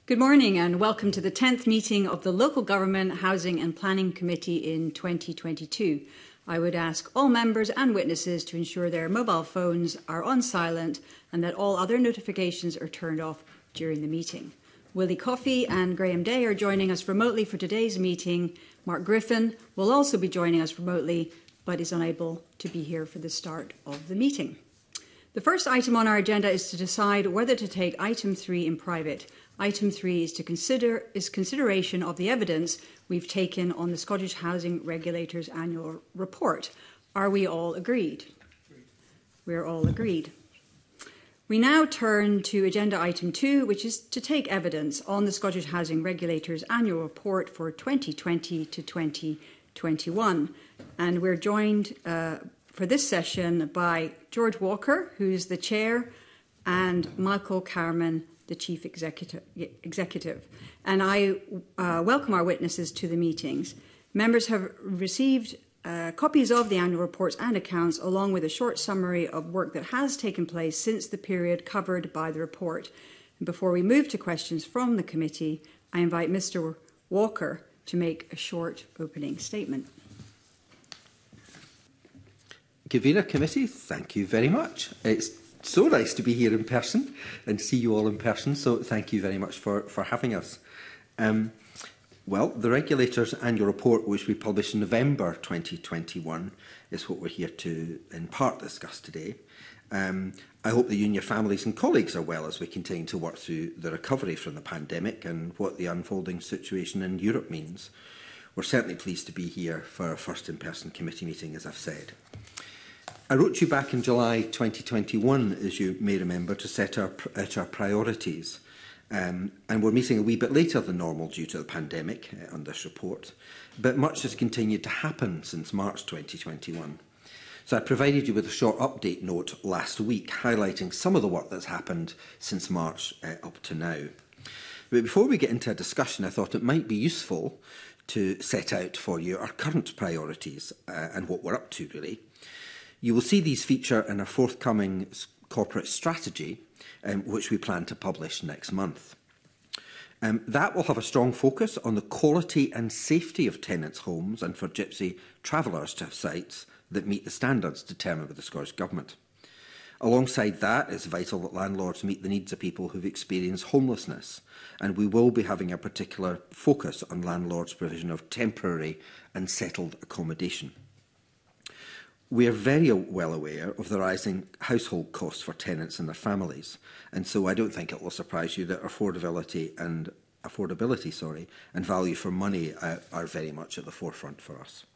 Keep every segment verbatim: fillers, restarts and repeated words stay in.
Good morning and welcome to the tenth meeting of the Local Government, Housing and Planning Committee in twenty twenty-two. I would ask all members and witnesses to ensure their mobile phones are on silent and that all other notifications are turned off during the meeting. Willie Coffey and Graham Day are joining us remotely for today's meeting. Mark Griffin will also be joining us remotely but is unable to be here for the start of the meeting. The first item on our agenda is to decide whether to take item three in private. Item three is to consider is consideration of the evidence we've taken on the Scottish Housing Regulator's annual report. Are we all agreed? We're all agreed. We now turn to agenda item two, which is to take evidence on the Scottish Housing Regulator's annual report for twenty twenty to twenty twenty-one. And we're joined uh, for this session by George Walker, who's the chair, and Michael Carman, the Chief Executive. executive. And I uh, welcome our witnesses to the meetings. Members have received uh, copies of the annual reports and accounts, along with a short summary of work that has taken place since the period covered by the report. And before we move to questions from the committee, I invite Mr Walker to make a short opening statement. Gavina Committee, thank you very much. It's so nice to be here in person and see you all in person, so thank you very much for, for having us. Um, well, the Regulator's annual report, which we published in November twenty twenty-one, is what we're here to, in part, discuss today. Um, I hope that you and your families and colleagues are well as we continue to work through the recovery from the pandemic and what the unfolding situation in Europe means. We're certainly pleased to be here for our first in-person committee meeting, as I've said. I wrote you back in July twenty twenty-one, as you may remember, to set our, out our priorities. Um, and we're meeting a wee bit later than normal due to the pandemic uh, on this report. But much has continued to happen since March twenty twenty-one. So I provided you with a short update note last week, highlighting some of the work that's happened since March uh, up to now. But before we get into a discussion, I thought it might be useful to set out for you our current priorities uh, and what we're up to, really. You will see these feature in a forthcoming corporate strategy, um, which we plan to publish next month. Um, that will have a strong focus on the quality and safety of tenants' homes and for gypsy travellers to have sites that meet the standards determined by the Scottish Government. Alongside that, it's vital that landlords meet the needs of people who've experienced homelessness, and we will be having a particular focus on landlords' provision of temporary and settled accommodation. We are very well aware of the rising household costs for tenants and their families, and so I don't think it will surprise you that affordability and affordability, sorry, and value for money are, are very much at the forefront for us.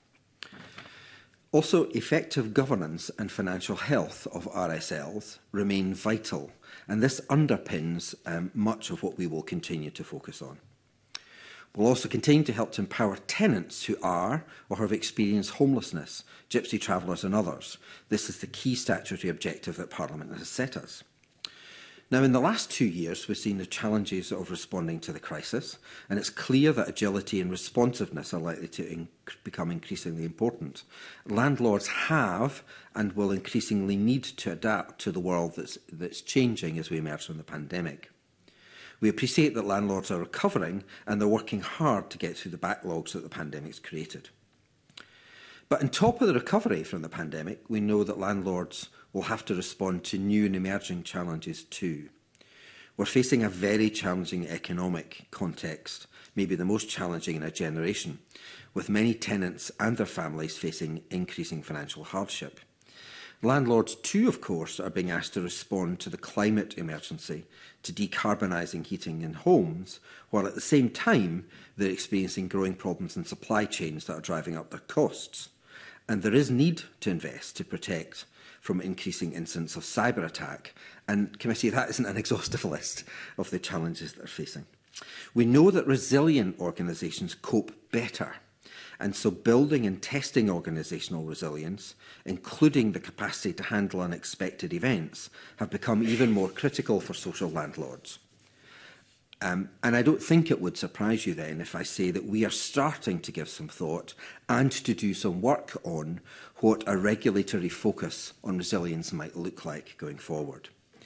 Also, effective governance and financial health of R S Ls remain vital, and this underpins um, much of what we will continue to focus on. We'll also continue to help to empower tenants who are or have experienced homelessness, gypsy travellers and others. This is the key statutory objective that Parliament has set us. Now, in the last two years, we've seen the challenges of responding to the crisis, and it's clear that agility and responsiveness are likely to inc- become increasingly important. Landlords have and will increasingly need to adapt to the world that's, that's changing as we emerge from the pandemic. We appreciate that landlords are recovering and they're working hard to get through the backlogs that the pandemic's created. But on top of the recovery from the pandemic, we know that landlords will have to respond to new and emerging challenges too. We're facing a very challenging economic context, maybe the most challenging in a generation, with many tenants and their families facing increasing financial hardship. Landlords too, of course, are being asked to respond to the climate emergency, to decarbonising heating in homes, while at the same time they're experiencing growing problems in supply chains that are driving up their costs. And there is need to invest to protect from increasing incidents of cyber attack. And, Committee, that isn't an exhaustive list of the challenges that they're facing. We know that resilient organisations cope better. And so building and testing organisational resilience, including the capacity to handle unexpected events, have become even more critical for social landlords. Um, and I don't think it would surprise you then if I say that we are starting to give some thought and to do some work on what a regulatory focus on resilience might look like going forward.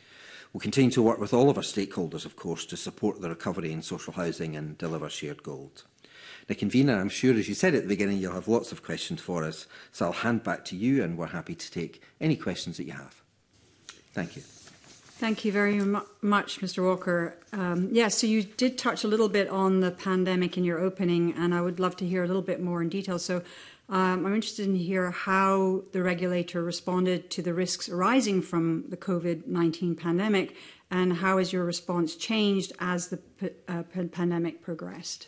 We'll continue to work with all of our stakeholders, of course, to support the recovery in social housing and deliver shared goals. Now, Convener, I'm sure, as you said at the beginning, you'll have lots of questions for us, so I'll hand back to you and we're happy to take any questions that you have. Thank you. Thank you very mu much, Mr Walker. Um, yeah, so you did touch a little bit on the pandemic in your opening, and I would love to hear a little bit more in detail. So um, I'm interested in hear how the regulator responded to the risks arising from the COVID nineteen pandemic, and how has your response changed as the uh, pandemic progressed?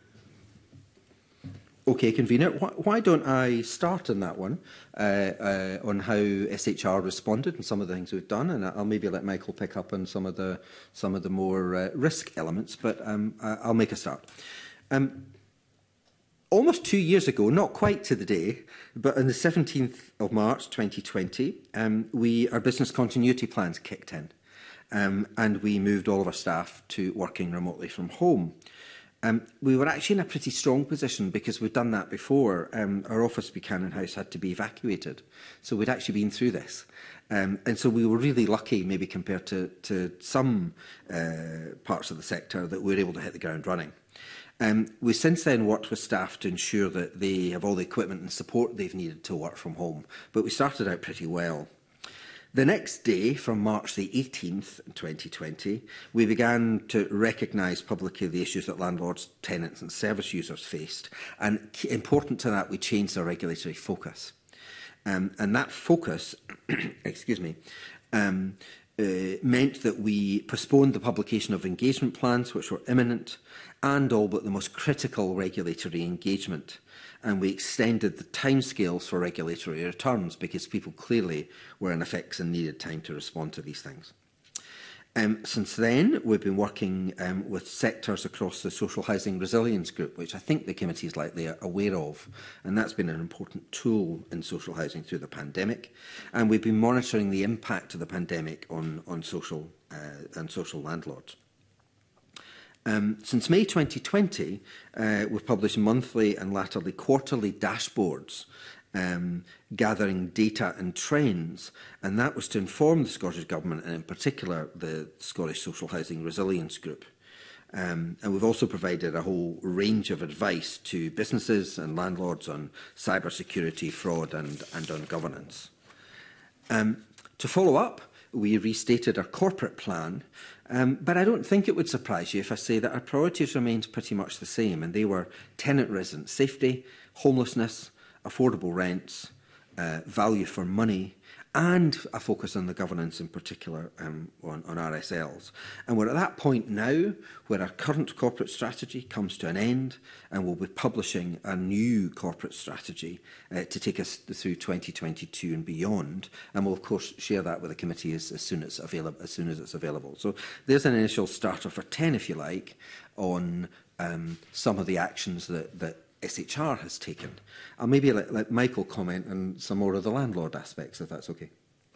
Okay, Convener, why, why don't I start on that one, uh, uh, on how S H R responded and some of the things we've done, and I'll maybe let Michael pick up on some of the some of the more uh, risk elements, but um, I'll make a start. Um, almost two years ago, not quite to the day, but on the seventeenth of March twenty twenty, um, we our business continuity plans kicked in, um, and we moved all of our staff to working remotely from home. Um, we were actually in a pretty strong position because we'd done that before. Um, our office, Buchanan House, had to be evacuated. So we'd actually been through this. Um, and so we were really lucky, maybe compared to, to some uh, parts of the sector, that we were able to hit the ground running. Um, we've since then worked with staff to ensure that they have all the equipment and support they've needed to work from home. But we started out pretty well. The next day, from March the eighteenth, twenty twenty, we began to recognise publicly the issues that landlords, tenants and service users faced. And important to that, we changed our regulatory focus. Um, and that focus, excuse me, um, uh, meant that we postponed the publication of engagement plans, which were imminent, and all but the most critical regulatory engagement. And we extended the timescales for regulatory returns because people clearly were in a fix and needed time to respond to these things. Um, since then, we've been working um, with sectors across the Social Housing Resilience Group, which I think the committee is likely aware of, and that's been an important tool in social housing through the pandemic. And we've been monitoring the impact of the pandemic on, on social uh, and social landlords. Um, since May twenty twenty, uh, we've published monthly and latterly quarterly dashboards um, gathering data and trends, and that was to inform the Scottish Government and in particular the Scottish Social Housing Resilience Group. Um, and we've also provided a whole range of advice to businesses and landlords on cybersecurity, fraud and, and on governance. Um, to follow up, we restated our corporate plan, um, but I don't think it would surprise you if I say that our priorities remained pretty much the same, and they were tenant-resident safety, homelessness, affordable rents, uh, value for money, and a focus on the governance in particular um, on, on R S Ls. And we're at that point now where our current corporate strategy comes to an end, and we'll be publishing a new corporate strategy uh, to take us through twenty twenty-two and beyond. And we'll of course share that with the committee as, as, soon as, available, as soon as it's available. So there's an initial starter for ten, if you like, on um, some of the actions that, that S H R has taken. I'll maybe let, let Michael comment on some more of the landlord aspects, if that's okay.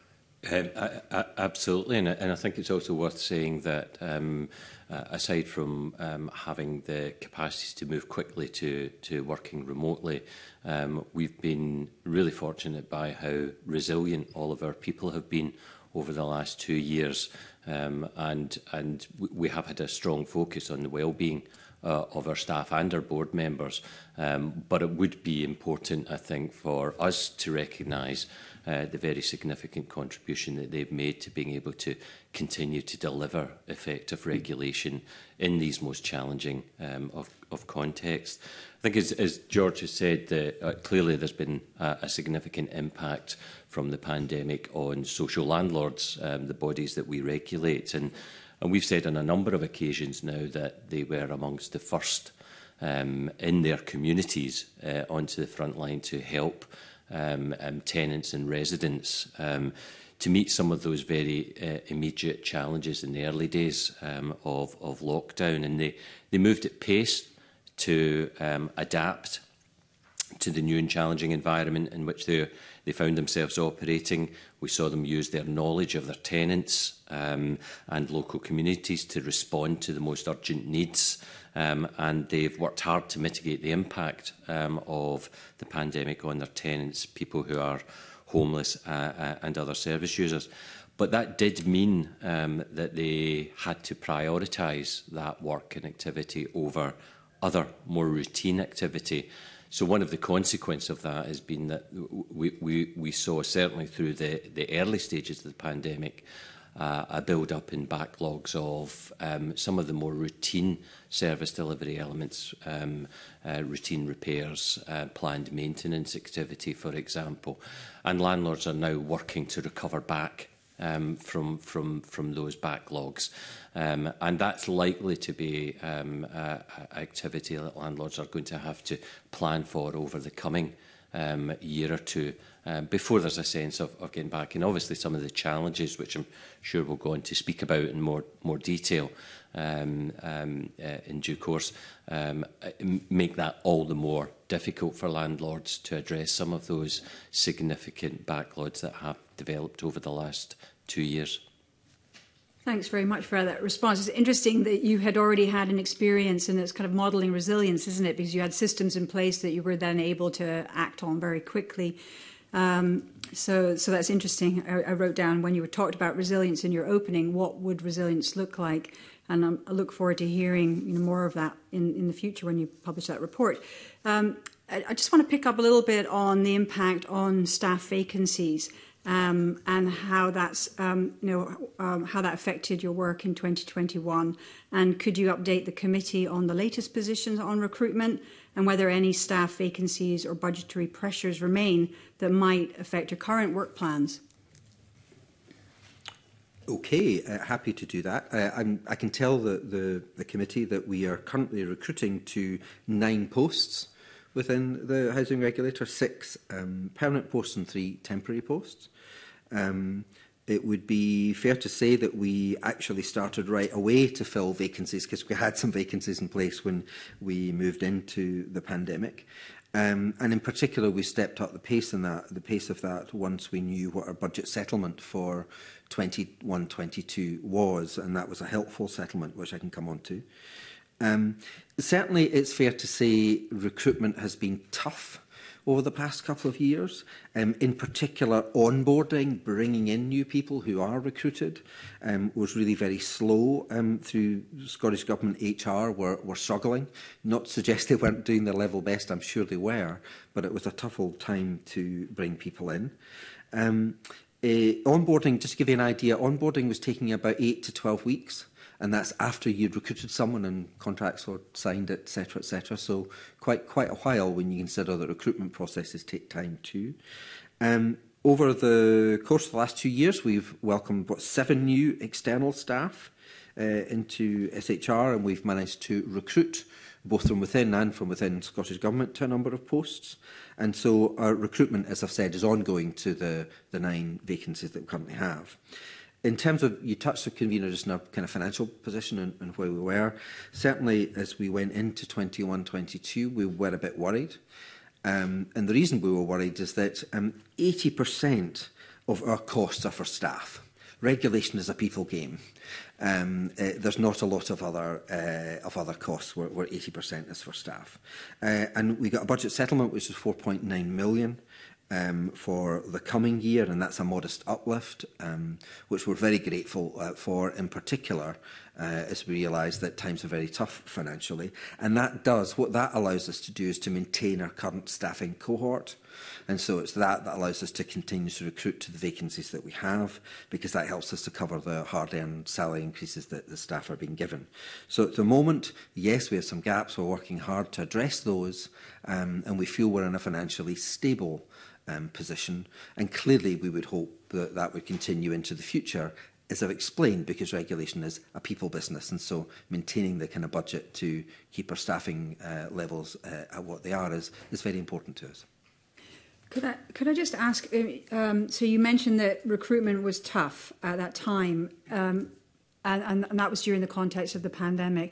Um, I, I, absolutely, and I, and I think it's also worth saying that um, uh, aside from um, having the capacity to move quickly to, to working remotely, um, we've been really fortunate by how resilient all of our people have been over the last two years, um, and, and we have had a strong focus on the well-being Uh, of our staff and our board members. Um, but it would be important, I think, for us to recognise uh, the very significant contribution that they've made to being able to continue to deliver effective regulation in these most challenging um, of, of context. I think, as, as George has said, that uh, clearly there's been a, a significant impact from the pandemic on social landlords, um, the bodies that we regulate. And And we've said on a number of occasions now that they were amongst the first um, in their communities uh, onto the front line to help um, um, tenants and residents um, to meet some of those very uh, immediate challenges in the early days um, of, of lockdown. And they, they moved at pace to um, adapt to the new and challenging environment in which they, they found themselves operating. We saw them use their knowledge of their tenants um, and local communities to respond to the most urgent needs. Um, and they've worked hard to mitigate the impact um, of the pandemic on their tenants, people who are homeless uh, uh, and other service users. But that did mean um, that they had to prioritise that work and activity over other more routine activity. So one of the consequences of that has been that we, we, we saw, certainly through the, the early stages of the pandemic, uh, a build-up in backlogs of um, some of the more routine service delivery elements, um, uh, routine repairs, uh, planned maintenance activity, for example. And landlords are now working to recover back Um, from from from those backlogs, um, and that's likely to be um, uh, activity that landlords are going to have to plan for over the coming um, year or two um, before there's a sense of, of getting back. And obviously, some of the challenges, which I'm sure we'll go on to speak about in more more detail um, um, uh, in due course, um, make that all the more difficult for landlords to address some of those significant backlogs that have developed over the last two years. Thanks very much for that response. It's interesting that you had already had an experience, and it's kind of modelling resilience, isn't it? Because you had systems in place that you were then able to act on very quickly. Um, so, so that's interesting. I, I wrote down when you were talked about resilience in your opening, what would resilience look like? And um, I look forward to hearing you know, more of that in, in the future when you publish that report. Um, I, I just want to pick up a little bit on the impact on staff vacancies. Um, and how that's um, you know um, how that affected your work in twenty twenty-one, and could you update the committee on the latest positions on recruitment and whether any staff vacancies or budgetary pressures remain that might affect your current work plans? Okay, uh, happy to do that. Uh, I'm, I can tell the, the, the committee that we are currently recruiting to nine posts within the housing regulator, six um, permanent posts and three temporary posts. Um, it would be fair to say that we actually started right away to fill vacancies because we had some vacancies in place when we moved into the pandemic. Um, and in particular, we stepped up the pace in that, the pace of that once we knew what our budget settlement for twenty-one twenty-two was, and that was a helpful settlement, which I can come on to. Um, certainly, it's fair to say recruitment has been tough over the past couple of years. Um, in particular, onboarding, bringing in new people who are recruited, um, was really very slow um, through Scottish Government H R were, were struggling. Not to suggest they weren't doing their level best, I'm sure they were, but it was a tough old time to bring people in. Um, uh, onboarding, just to give you an idea, onboarding was taking about eight to twelve weeks. And that's after you'd recruited someone and contracts were signed, et cetera, et cetera. So quite quite a while when you consider that recruitment processes take time too. Um, over the course of the last two years, we've welcomed what, seven new external staff uh, into S H R, and we've managed to recruit both from within and from within Scottish Government to a number of posts. And so our recruitment, as I've said, is ongoing to the, the nine vacancies that we currently have. In terms of, you touched the convener just in our kind of financial position and, and where we were. Certainly, as we went into twenty-one twenty-two, we were a bit worried. Um, and the reason we were worried is that um, eighty percent of our costs are for staff. Regulation is a people game. Um, uh, there's not a lot of other uh, of other costs where, where eighty percent is for staff. Uh, and we got a budget settlement which is four point nine million. Um, for the coming year, and that's a modest uplift, um, which we're very grateful uh, for, in particular, uh, as we realise that times are very tough financially. And that does, what that allows us to do is to maintain our current staffing cohort. And so it's that that allows us to continue to recruit to the vacancies that we have, because that helps us to cover the hard-earned salary increases that the staff are being given. So at the moment, yes, we have some gaps. We're working hard to address those, um, and we feel we're in a financially stable Um, position, and clearly we would hope that that would continue into the future, as I've explained, because regulation is a people business, and so maintaining the kind of budget to keep our staffing uh, levels uh, at what they are is, is very important to us. Could I, could I just ask, um, so you mentioned that recruitment was tough at that time, um, and, and, and that was during the context of the pandemic.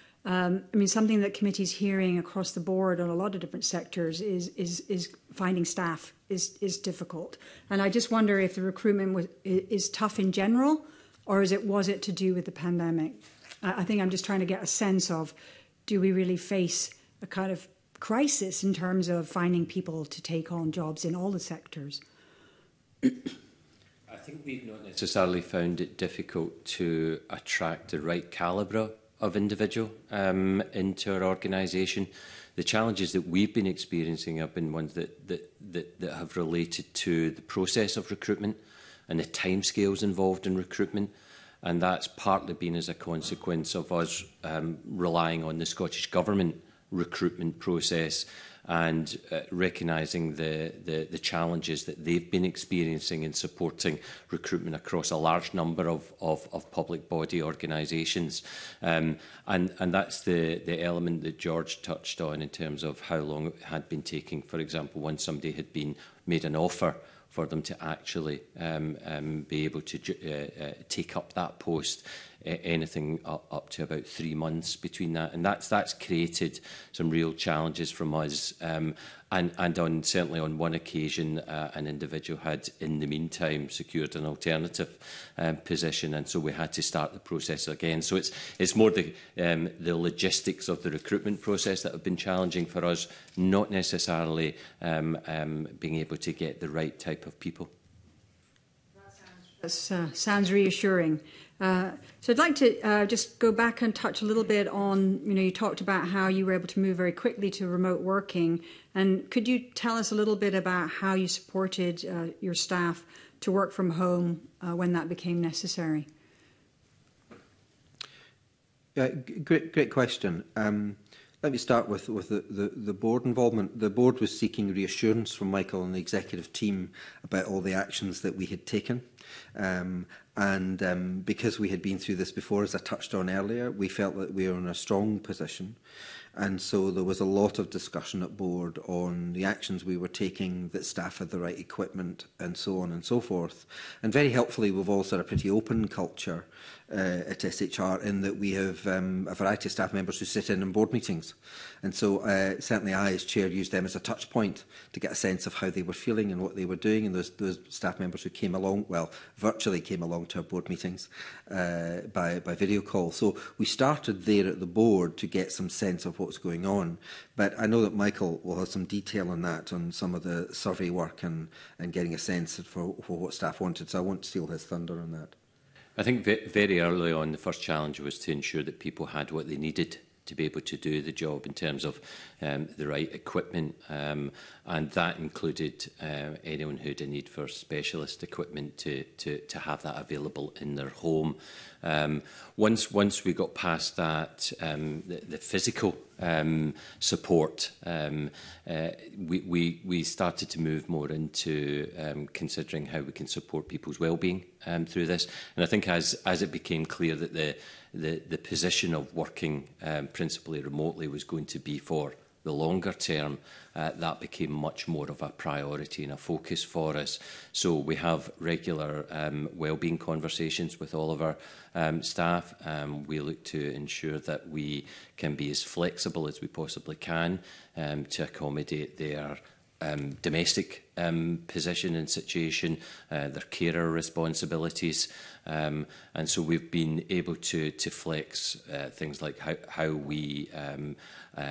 Um, I mean, something that committee's hearing across the board on a lot of different sectors is is, is finding staff is is difficult, and I just wonder if the recruitment was is tough in general, or is it was it to do with the pandemic? I think I'm just trying to get a sense of, do we really face a kind of crisis in terms of finding people to take on jobs in all the sectors? I think we've not necessarily found it difficult to attract the right calibre of individual um, into our organisation. The challenges that we've been experiencing have been ones that, that, that, that have related to the process of recruitment and the timescales involved in recruitment. And that's partly been as a consequence of us um, relying on the Scottish Government recruitment process and uh, recognising the, the, the challenges that they've been experiencing in supporting recruitment across a large number of, of, of public body organisations. Um, and, and that's the, the element that George touched on in terms of how long it had been taking, for example, once somebody had been made an offer for them to actually um, um, be able to uh, uh, take up that post. Uh, anything up, up to about three months between that, and that's that's created some real challenges from us. Um, and and on certainly on one occasion, uh, an individual had in the meantime secured an alternative um, position, and so we had to start the process again. So it's it's more the um, the logistics of the recruitment process that have been challenging for us, not necessarily um, um, being able to get the right type of people. That uh, sounds reassuring. Uh, so I'd like to uh, just go back and touch a little bit on, you know, you talked about how you were able to move very quickly to remote working. And could you tell us a little bit about how you supported uh, your staff to work from home uh, when that became necessary? Yeah, great, great question. Um, let me start with, with the, the, the board involvement. The board was seeking reassurance from Michael and the executive team about all the actions that we had taken. Um, and um, because we had been through this before, as I touched on earlier, we felt that we were in a strong position. And so there was a lot of discussion at board on the actions we were taking, that staff had the right equipment and so on and so forth. And very helpfully, we've also had a pretty open culture uh, at S H R in that we have um, a variety of staff members who sit in on board meetings. And so uh, certainly I, as chair, used them as a touch point to get a sense of how they were feeling and what they were doing. And those, those staff members who came along, well, virtually came along to our board meetings uh, by, by video call. So we started there at the board to get some sense of what's going on. But I know that Michael will have some detail on that, on some of the survey work and, and getting a sense for, for what staff wanted. So I won't steal his thunder on that. I think very early on, the first challenge was to ensure that people had what they needed to be able to do the job in terms of um, the right equipment, um, and that included uh, anyone who had a need for specialist equipment to, to, to have that available in their home. Um, once, once we got past that, um, the, the physical um, support, um, uh, we, we, we started to move more into um, considering how we can support people's well-being um, through this. And I think as, as it became clear that the, the, the position of working um, principally remotely was going to be for the longer term, uh, that became much more of a priority and a focus for us. So we have regular um, wellbeing conversations with all of our um, staff. Um, we look to ensure that we can be as flexible as we possibly can um, to accommodate their um, domestic um, position and situation, uh, their carer responsibilities. Um, and so we've been able to, to flex uh, things like how, how we um, uh,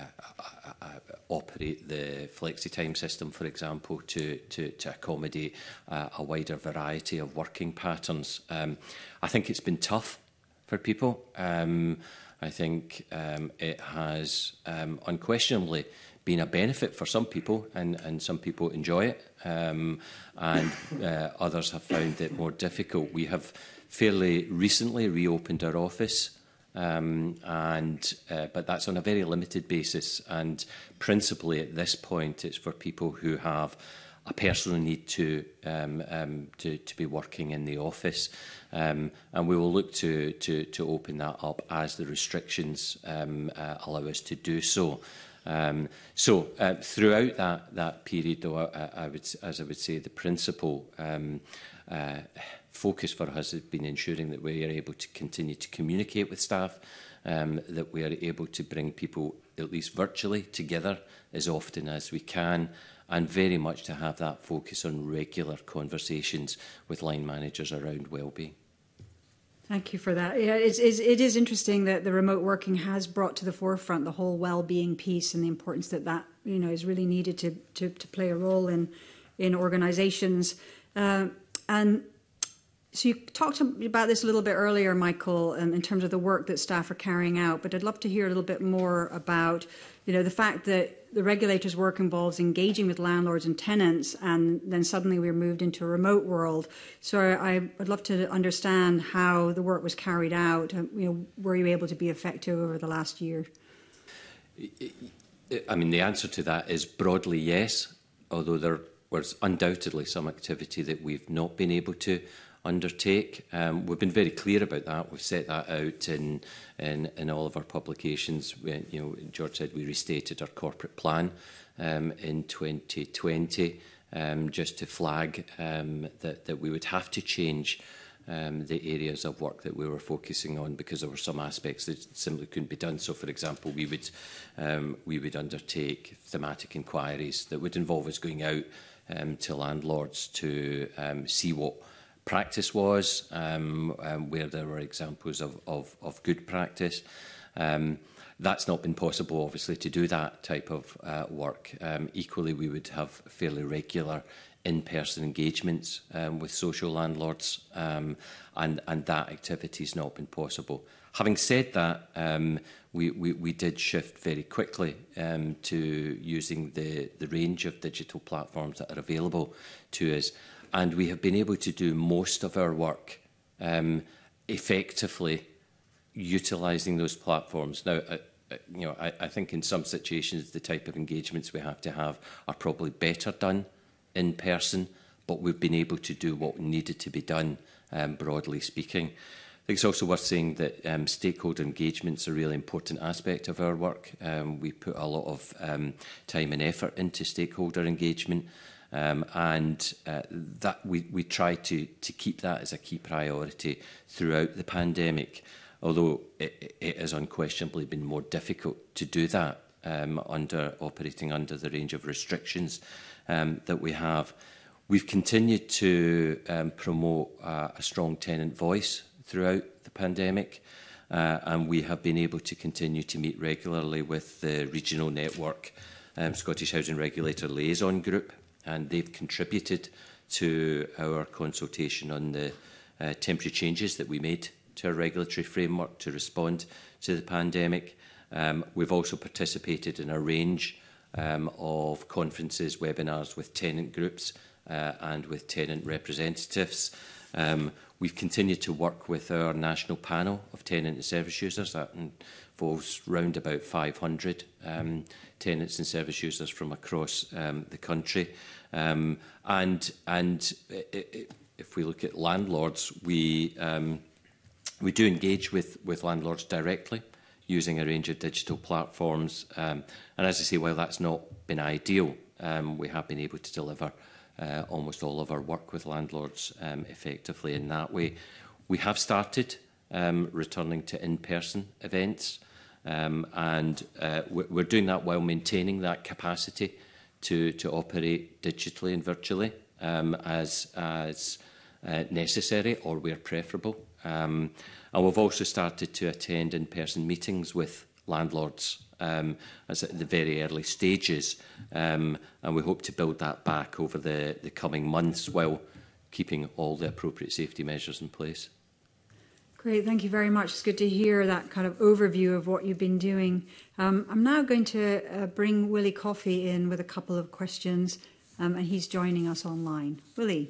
uh, uh, operate the flexi-time system, for example, to, to, to accommodate uh, a wider variety of working patterns. Um, I think it's been tough for people. Um, I think um, it has um, unquestionably been a benefit for some people, and, and some people enjoy it, um, and uh, others have found it more difficult. We have fairly recently reopened our office, um, and uh, but that's on a very limited basis, and principally at this point it's for people who have a personal need to, um, um, to, to be working in the office. Um, and we will look to, to, to open that up as the restrictions um, uh, allow us to do so. Um, so uh, throughout that, that period, though, I, I would, as I would say, the principal um, uh, focus for us has been ensuring that we are able to continue to communicate with staff, um, that we are able to bring people, at least virtually, together as often as we can, and very much to have that focus on regular conversations with line managers around wellbeing. Thank you for that. Yeah, it's, it's, it is interesting that the remote working has brought to the forefront the whole well-being piece and the importance that that you know is really needed to to, to play a role in in organisations. Uh, and So you talked about this a little bit earlier, Michael, um, in terms of the work that staff are carrying out, but I'd love to hear a little bit more about, you know, the fact that the regulator's work involves engaging with landlords and tenants, and then suddenly we're moved into a remote world. So I would love to understand how the work was carried out. You know, were you able to be effective over the last year? I mean, the answer to that is broadly yes, although there was undoubtedly some activity that we've not been able to undertake. Um, we've been very clear about that. We've set that out in in, in all of our publications. We, you know, George said we restated our corporate plan um, in twenty twenty, um, just to flag um, that that we would have to change um, the areas of work that we were focusing on, because there were some aspects that simply couldn't be done. So, for example, we would um, we would undertake thematic inquiries that would involve us going out um, to landlords to um, see what practice was, um, um, where there were examples of, of, of good practice. Um, that's not been possible, obviously, to do that type of uh, work. Um, equally, we would have fairly regular in-person engagements um, with social landlords, um, and, and that activity has not been possible. Having said that, um, we, we, we did shift very quickly um, to using the, the range of digital platforms that are available to us. And we have been able to do most of our work um, effectively utilising those platforms. Now, uh, you know, I, I think in some situations the type of engagements we have to have are probably better done in person, but we've been able to do what needed to be done, um, broadly speaking. I think it's also worth saying that um, stakeholder engagement is a really important aspect of our work. Um, we put a lot of um, time and effort into stakeholder engagement. Um, and uh, that we, we try to, to keep that as a key priority throughout the pandemic, although it, it has unquestionably been more difficult to do that um, under operating under the range of restrictions um, that we have. We've continued to um, promote uh, a strong tenant voice throughout the pandemic, uh, and we have been able to continue to meet regularly with the regional network, um, Scottish Housing Regulator Liaison Group, and they've contributed to our consultation on the uh, temporary changes that we made to our regulatory framework to respond to the pandemic. Um, we've also participated in a range um, of conferences, webinars with tenant groups uh, and with tenant representatives. Um, we've continued to work with our national panel of tenant and service users. That involves round about five hundred um, tenants and service users from across um, the country. Um, and and if we look at landlords, we um, we do engage with, with landlords directly using a range of digital platforms. Um, and as I say, while that's not been ideal, um, we have been able to deliver uh, almost all of our work with landlords um, effectively in that way. We have started um, returning to in-person events, um, and uh, we're doing that while maintaining that capacity to, to operate digitally and virtually um, as, as uh, necessary or where preferable. Um, and we've also started to attend in-person meetings with landlords um, as at the very early stages, um, and we hope to build that back over the, the coming months while keeping all the appropriate safety measures in place. Great, thank you very much. It's good to hear that kind of overview of what you've been doing. Um, I'm now going to uh, bring Willie Coffey in with a couple of questions, um, and he's joining us online. Willie.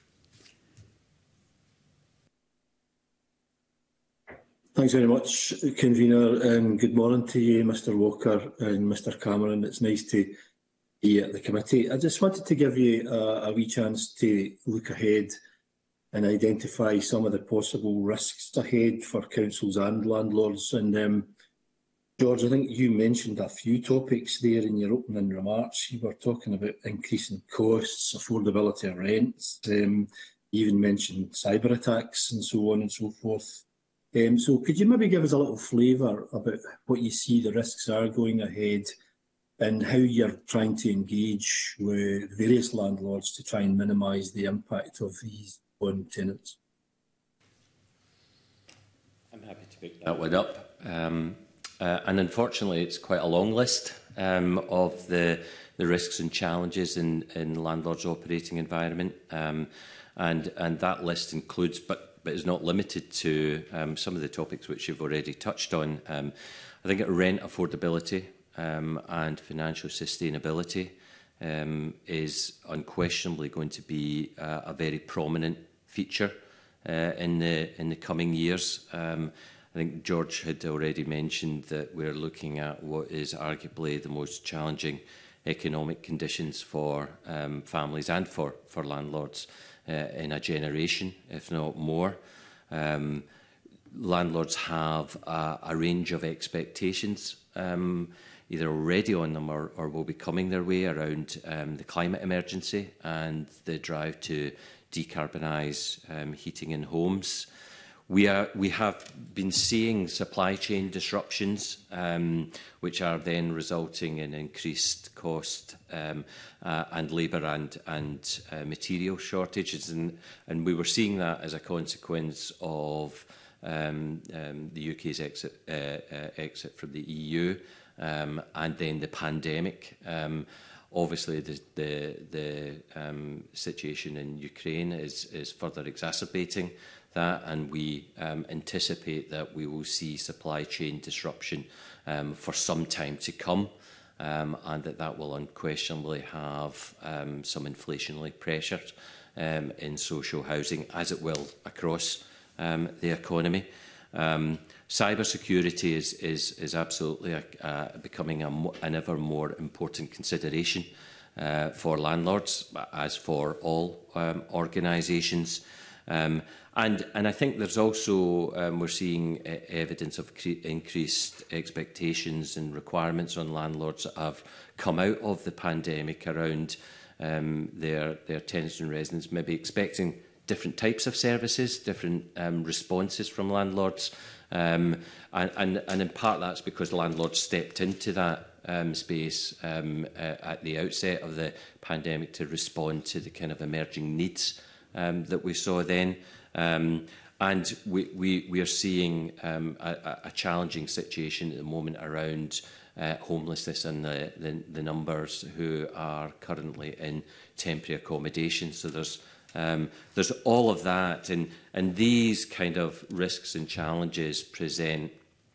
Thanks very much, Convener, and good morning to you, Mr Walker and Mr Cameron. It's nice to be at the committee. I just wanted to give you a, a wee chance to look ahead and identify some of the possible risks ahead for councils and landlords. And um, George, I think you mentioned a few topics there in your opening remarks. You were talking about increasing costs, affordability of rents, um, you even mentioned cyber attacks and so on and so forth. Um, so could you maybe give us a little flavour about what you see the risks are going ahead and how you're trying to engage with various landlords to try and minimise the impact of these on tenants? I'm happy to pick that one up. Um, uh, and unfortunately, it's quite a long list um, of the, the risks and challenges in, in landlords' operating environment. Um, and, and that list includes, but, but is not limited to, um, some of the topics which you've already touched on. Um, I think rent affordability um, and financial sustainability um, is unquestionably going to be uh, a very prominent feature uh, in the in the coming years. Um, I think George had already mentioned that we're looking at what is arguably the most challenging economic conditions for um, families and for, for landlords uh, in a generation, if not more. Um, landlords have a, a range of expectations, um, either already on them or, or will be coming their way around um, the climate emergency and the drive to decarbonise um, heating in homes. We, are, we have been seeing supply chain disruptions, um, which are then resulting in increased cost um, uh, and labour and, and uh, material shortages. And, and we were seeing that as a consequence of um, um, the U K's exit, uh, uh, exit from the E U um, and then the pandemic. Um, Obviously, the, the, the um, situation in Ukraine is, is further exacerbating that, and we um, anticipate that we will see supply chain disruption um, for some time to come, um, and that that will unquestionably have um, some inflationary pressures um, in social housing, as it will across um, the economy. Um, Cybersecurity is, is, is absolutely a, uh, becoming a mo an ever more important consideration uh, for landlords, as for all um, organisations. Um, and, and I think there's also, um, we're seeing uh, evidence of increased expectations and requirements on landlords that have come out of the pandemic around um, their, their tenants and residents, maybe expecting different types of services, different um, responses from landlords. Um, and, and, and in part that's because landlords stepped into that um, space um, uh, at the outset of the pandemic to respond to the kind of emerging needs um, that we saw then. Um, and we, we, we are seeing um, a, a challenging situation at the moment around uh, homelessness and the, the, the numbers who are currently in temporary accommodation. So there's Um, there's all of that, and, and these kind of risks and challenges present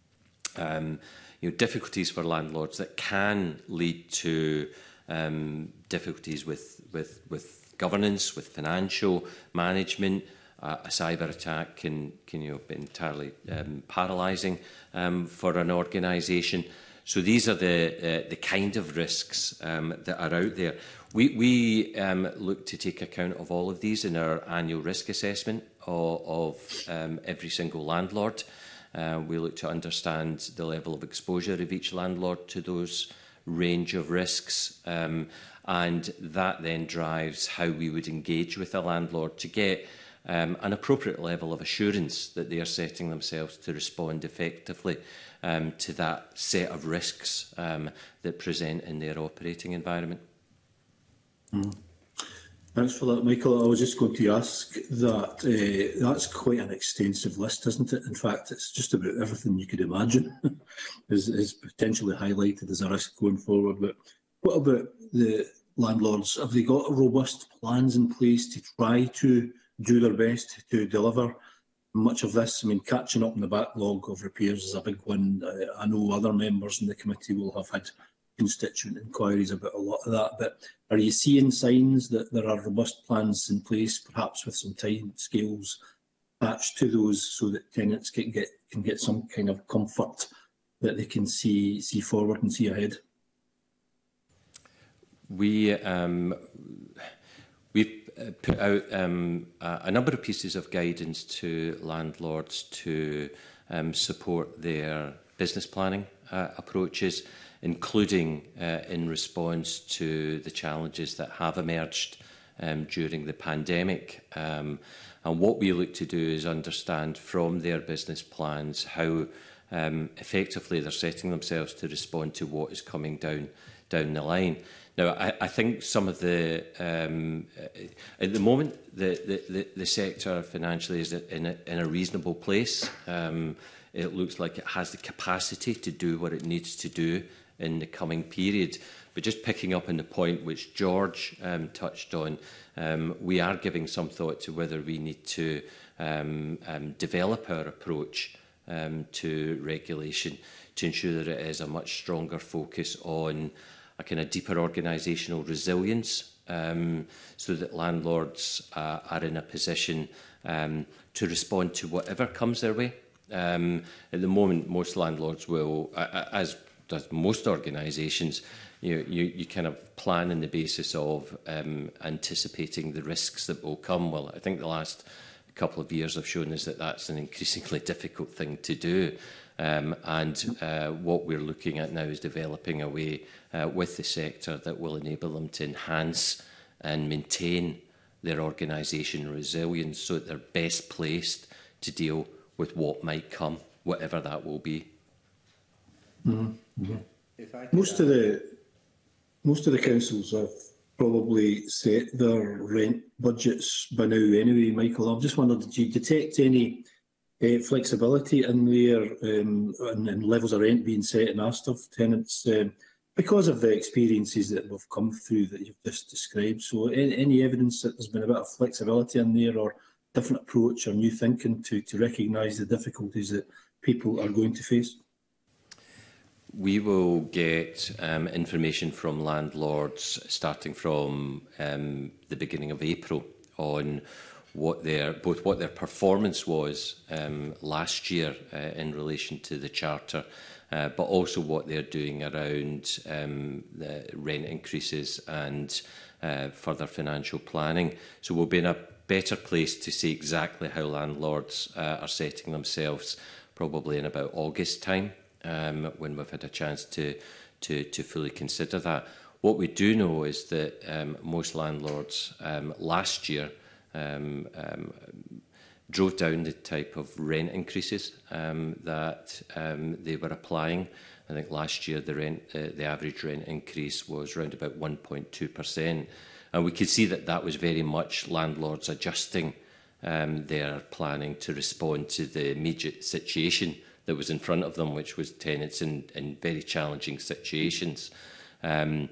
um, you know, difficulties for landlords that can lead to um, difficulties with, with, with governance, with financial management. Uh, a cyber attack can, can you know, be entirely um, paralysing um, for an organisation. So these are the, uh, the kind of risks um, that are out there. We, we um, look to take account of all of these in our annual risk assessment of, of um, every single landlord. Uh, we look to understand the level of exposure of each landlord to those range of risks, um, and that then drives how we would engage with a landlord to get um, an appropriate level of assurance that they are setting themselves to respond effectively um, to that set of risks um, that present in their operating environment. Mm. Thanks for that, Michael. I was just going to ask that uh, that's quite an extensive list, isn't it? In fact, it's just about everything you could imagine is, is potentially highlighted as a risk going forward. But what about the landlords? Have they got robust plans in place to try to do their best to deliver much of this? I mean, catching up on the backlog of repairs is a big one. I, I know other members in the committee will have had constituent inquiries about a lot of that, but are you seeing signs that there are robust plans in place, perhaps with some time scales attached to those, so that tenants can get can get some kind of comfort that they can see see forward and see ahead? We um, we've put out um, a number of pieces of guidance to landlords to um, support their business planning uh, approaches, including uh, in response to the challenges that have emerged um, during the pandemic. Um, and what we look to do is understand from their business plans how um, effectively they're setting themselves to respond to what is coming down, down the line. Now, I, I think some of the, um, at the moment, the, the, the sector financially is in a, in a reasonable place. Um, it looks like it has the capacity to do what it needs to do in the coming period. But just picking up on the point which George um, touched on, um, we are giving some thought to whether we need to um, um, develop our approach um, to regulation to ensure that it is a much stronger focus on a kind of deeper organisational resilience, um, so that landlords uh, are in a position um, to respond to whatever comes their way. Um, at the moment, most landlords will, uh, as does most organisations, you, you, you kind of plan on the basis of um, anticipating the risks that will come. Well, I think the last couple of years have shown us that that's an increasingly difficult thing to do. Um, and uh, what we're looking at now is developing a way uh, with the sector that will enable them to enhance and maintain their organisation resilience so that they're best placed to deal with what might come, whatever that will be. Mm-hmm. Mm-hmm. If I most of the most of the councils have probably set their rent budgets by now anyway, Michael. I've just wondered, did you detect any uh, flexibility in there um, and, and levels of rent being set and asked of tenants um, because of the experiences that we've come through that you've just described? So any, any evidence that there's been a bit of flexibility in there or different approach or new thinking to, to recognise the difficulties that people are going to face? We will get um, information from landlords starting from um, the beginning of April on what their both what their performance was um, last year uh, in relation to the Charter, uh, but also what they're doing around um, the rent increases and uh, further financial planning. So we'll be in a better place to see exactly how landlords uh, are setting themselves probably in about August time. Um, when we've had a chance to, to, to fully consider that. What we do know is that um, most landlords um, last year um, um, drove down the type of rent increases um, that um, they were applying. I think last year the, rent, uh, the average rent increase was around about one point two percent. And we could see that that was very much landlords adjusting um, their planning to respond to the immediate situation that was in front of them, which was tenants in, in very challenging situations. Um,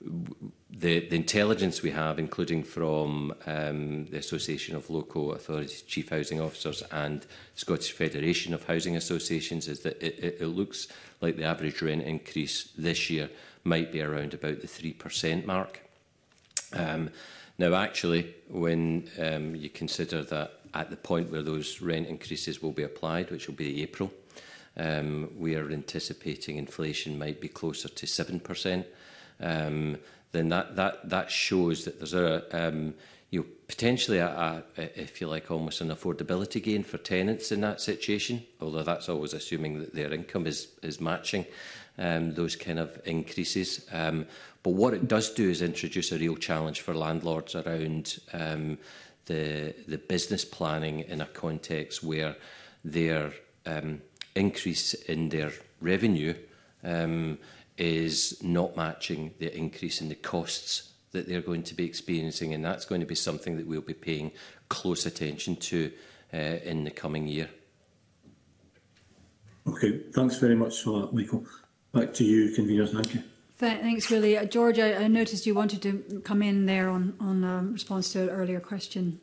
the, the intelligence we have, including from um, the Association of Local Authorities Chief Housing Officers and Scottish Federation of Housing Associations, is that it, it, it looks like the average rent increase this year might be around about the three percent mark. Um, now, actually, when um, you consider that at the point where those rent increases will be applied, which will be April, Um, we are anticipating inflation might be closer to seven percent. Um, then that, that, that shows that there's a, um, you know, potentially, a, a, if you like, almost an affordability gain for tenants in that situation, although that's always assuming that their income is, is matching um, those kind of increases. Um, but what it does do is introduce a real challenge for landlords around um, the, the business planning in a context where they're um, increase in their revenue um, is not matching the increase in the costs that they're going to be experiencing, and that's going to be something that we'll be paying close attention to uh, in the coming year. Okay, thanks very much for that, Michael. Back to you, convener. Thank you. Th thanks, Willie. Uh, George, I, I noticed you wanted to come in there on, on um, response to an earlier question.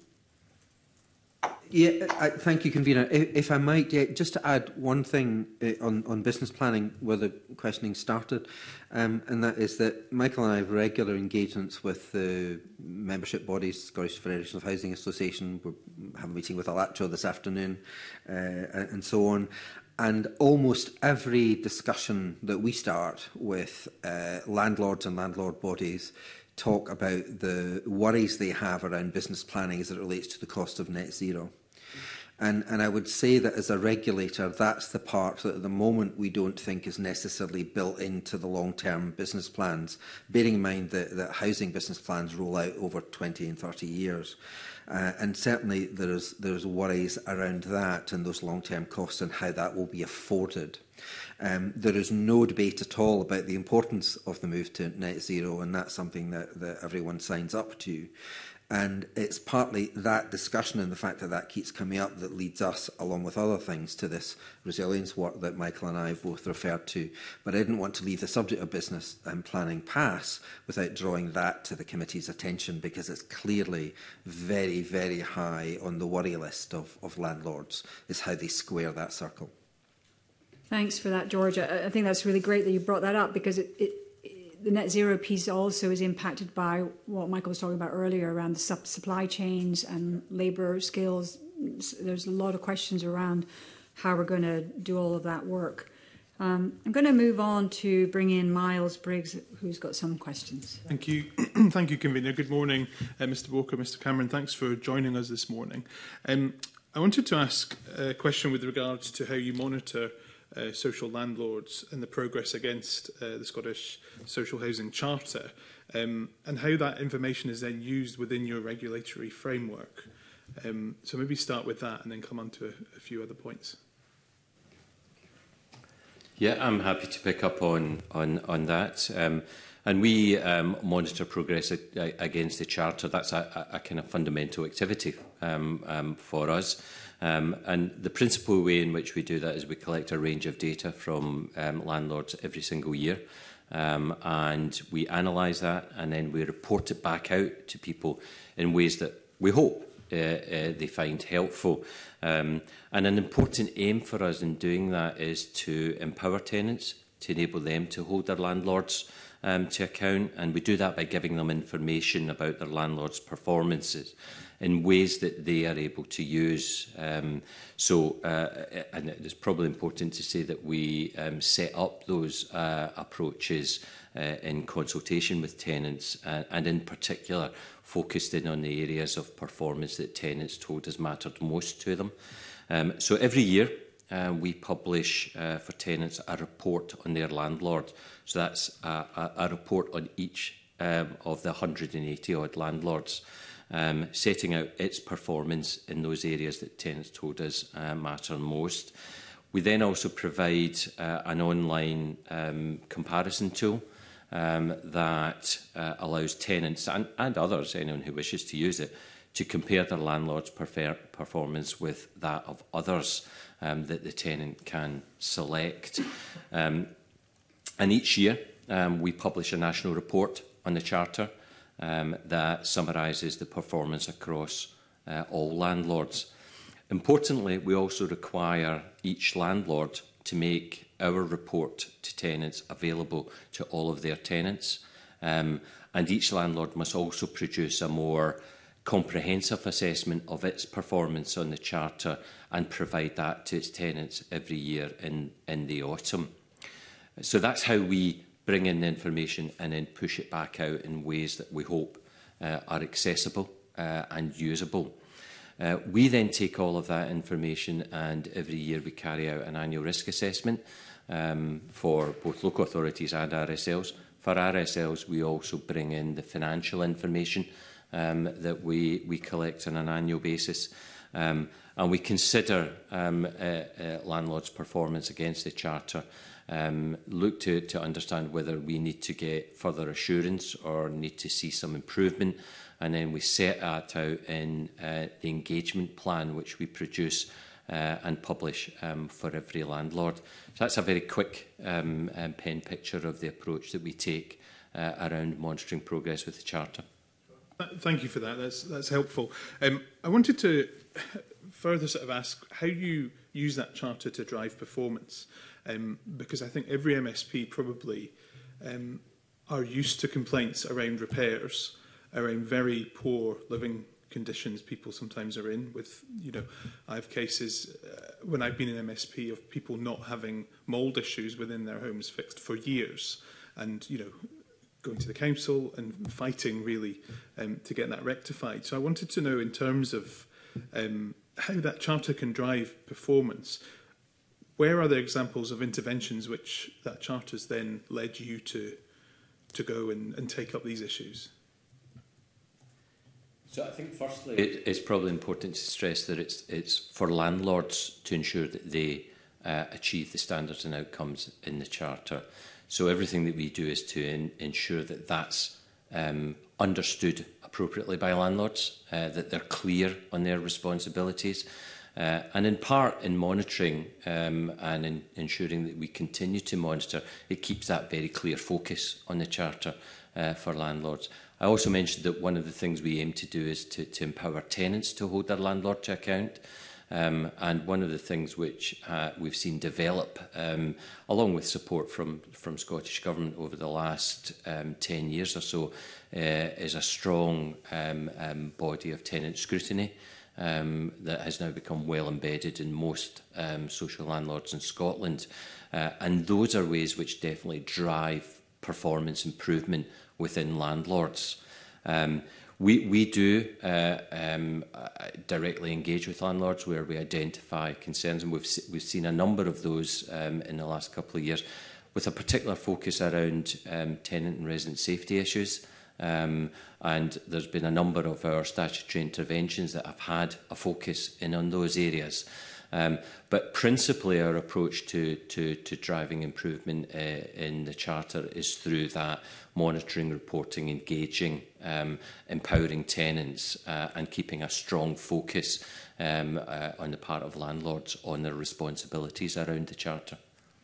Yeah, I, thank you, convener. If, if I might, yeah, just to add one thing uh, on, on business planning where the questioning started, um, and that is that Michael and I have regular engagements with the membership bodies, Scottish Federation of Housing Association. We have a meeting with Alatro this afternoon, uh, and so on. And almost every discussion that we start with uh, landlords and landlord bodies talk about the worries they have around business planning as it relates to the cost of net zero. And, and I would say that as a regulator, that's the part that at the moment we don't think is necessarily built into the long-term business plans, bearing in mind that, that housing business plans roll out over twenty and thirty years. Uh, and certainly there's, there's worries around that and those long-term costs and how that will be afforded. Um, there is no debate at all about the importance of the move to net zero, and that's something that, that everyone signs up to. And it's partly that discussion and the fact that that keeps coming up that leads us, along with other things, to this resilience work that Michael and I have both referred to. But I didn't want to leave the subject of business and planning pass without drawing that to the committee's attention, because it's clearly very, very high on the worry list of, of landlords, is how they square that circle. Thanks for that, George. I, I think that's really great that you brought that up, because it, it the net zero piece also is impacted by what Michael was talking about earlier around the sub supply chains and labour skills. There's a lot of questions around how we're going to do all of that work. Um, I'm going to move on to bring in Miles Briggs, who's got some questions. Thank you. Thank you, Convener. Good morning, uh, Mr Walker, Mr Cameron. Thanks for joining us this morning. Um, I wanted to ask a question with regards to how you monitor Uh, social landlords and the progress against uh, the Scottish Social Housing Charter, um, and how that information is then used within your regulatory framework. Um, so maybe start with that and then come on to a, a few other points. Yeah, I'm happy to pick up on, on, on that. Um, and we um, monitor progress a, against the Charter. That's a, a, a kind of fundamental activity um, um, for us. Um, and the principal way in which we do that is we collect a range of data from um, landlords every single year. Um, and we analyse that, and then we report it back out to people in ways that we hope uh, uh, they find helpful. Um, and an important aim for us in doing that is to empower tenants, to enable them to hold their landlords um, to account. And we do that by giving them information about their landlords' performances in ways that they are able to use. Um, so, uh, and it's probably important to say that we um, set up those uh, approaches uh, in consultation with tenants, uh, and in particular focused in on the areas of performance that tenants told us mattered most to them. Um, so every year uh, we publish uh, for tenants a report on their landlord. So that's a, a, a report on each um, of the one hundred and eighty odd landlords, Um, setting out its performance in those areas that tenants told us uh, matter most. We then also provide uh, an online um, comparison tool um, that uh, allows tenants and, and others, anyone who wishes to use it, to compare their landlord's prefer performance with that of others um, that the tenant can select. Um, and each year um, we publish a national report on the Charter Um, that summarises the performance across uh, all landlords. Importantly, we also require each landlord to make our report to tenants available to all of their tenants. Um, and each landlord must also produce a more comprehensive assessment of its performance on the Charter and provide that to its tenants every year in, in the autumn. So that's how we bring in the information and then push it back out in ways that we hope uh, are accessible uh, and usable. Uh, we then take all of that information, and every year we carry out an annual risk assessment um, for both local authorities and R S Ls. For R S Ls, we also bring in the financial information um, that we, we collect on an annual basis. Um, and we consider um, uh, uh, landlords' performance against the Charter, Um, look to, to understand whether we need to get further assurance or need to see some improvement, and then we set that out in uh, the engagement plan which we produce uh, and publish um, for every landlord. So that's a very quick um, um, pen picture of the approach that we take uh, around monitoring progress with the Charter. Thank you for that. That's, that's helpful. Um, I wanted to further sort of ask how you use that Charter to drive performance. Um, because I think every M S P probably um, are used to complaints around repairs, around very poor living conditions people sometimes are in. With, you know, I have cases uh, when I've been in M S P of people not having mould issues within their homes fixed for years, and, you know, going to the council and fighting really um, to get that rectified. So I wanted to know, in terms of um, how that Charter can drive performance, where are there examples of interventions which that Charter's then led you to to go and, and take up these issues? So I think firstly it, it's probably important to stress that it's, it's for landlords to ensure that they uh, achieve the standards and outcomes in the Charter. So everything that we do is to in, ensure that that's um, understood appropriately by landlords, uh, that they're clear on their responsibilities, uh, and in part in monitoring um, and in ensuring that we continue to monitor, it keeps that very clear focus on the Charter uh, for landlords. I also mentioned that one of the things we aim to do is to, to empower tenants to hold their landlord to account. Um, and one of the things which uh, we've seen develop, um, along with support from, from Scottish Government over the last um, ten years or so, uh, is a strong um, um, body of tenant scrutiny um, that has now become well embedded in most um, social landlords in Scotland. Uh, and those are ways which definitely drive performance improvement within landlords. Um, We, we do uh, um, uh, directly engage with landlords where we identify concerns, and we've, we've seen a number of those um, in the last couple of years, with a particular focus around um, tenant and resident safety issues. Um, and there's been a number of our statutory interventions that have had a focus in on those areas. Um, but principally our approach to, to, to driving improvement uh, in the Charter is through that monitoring, reporting, engaging, um, empowering tenants uh, and keeping a strong focus um, uh, on the part of landlords on their responsibilities around the Charter.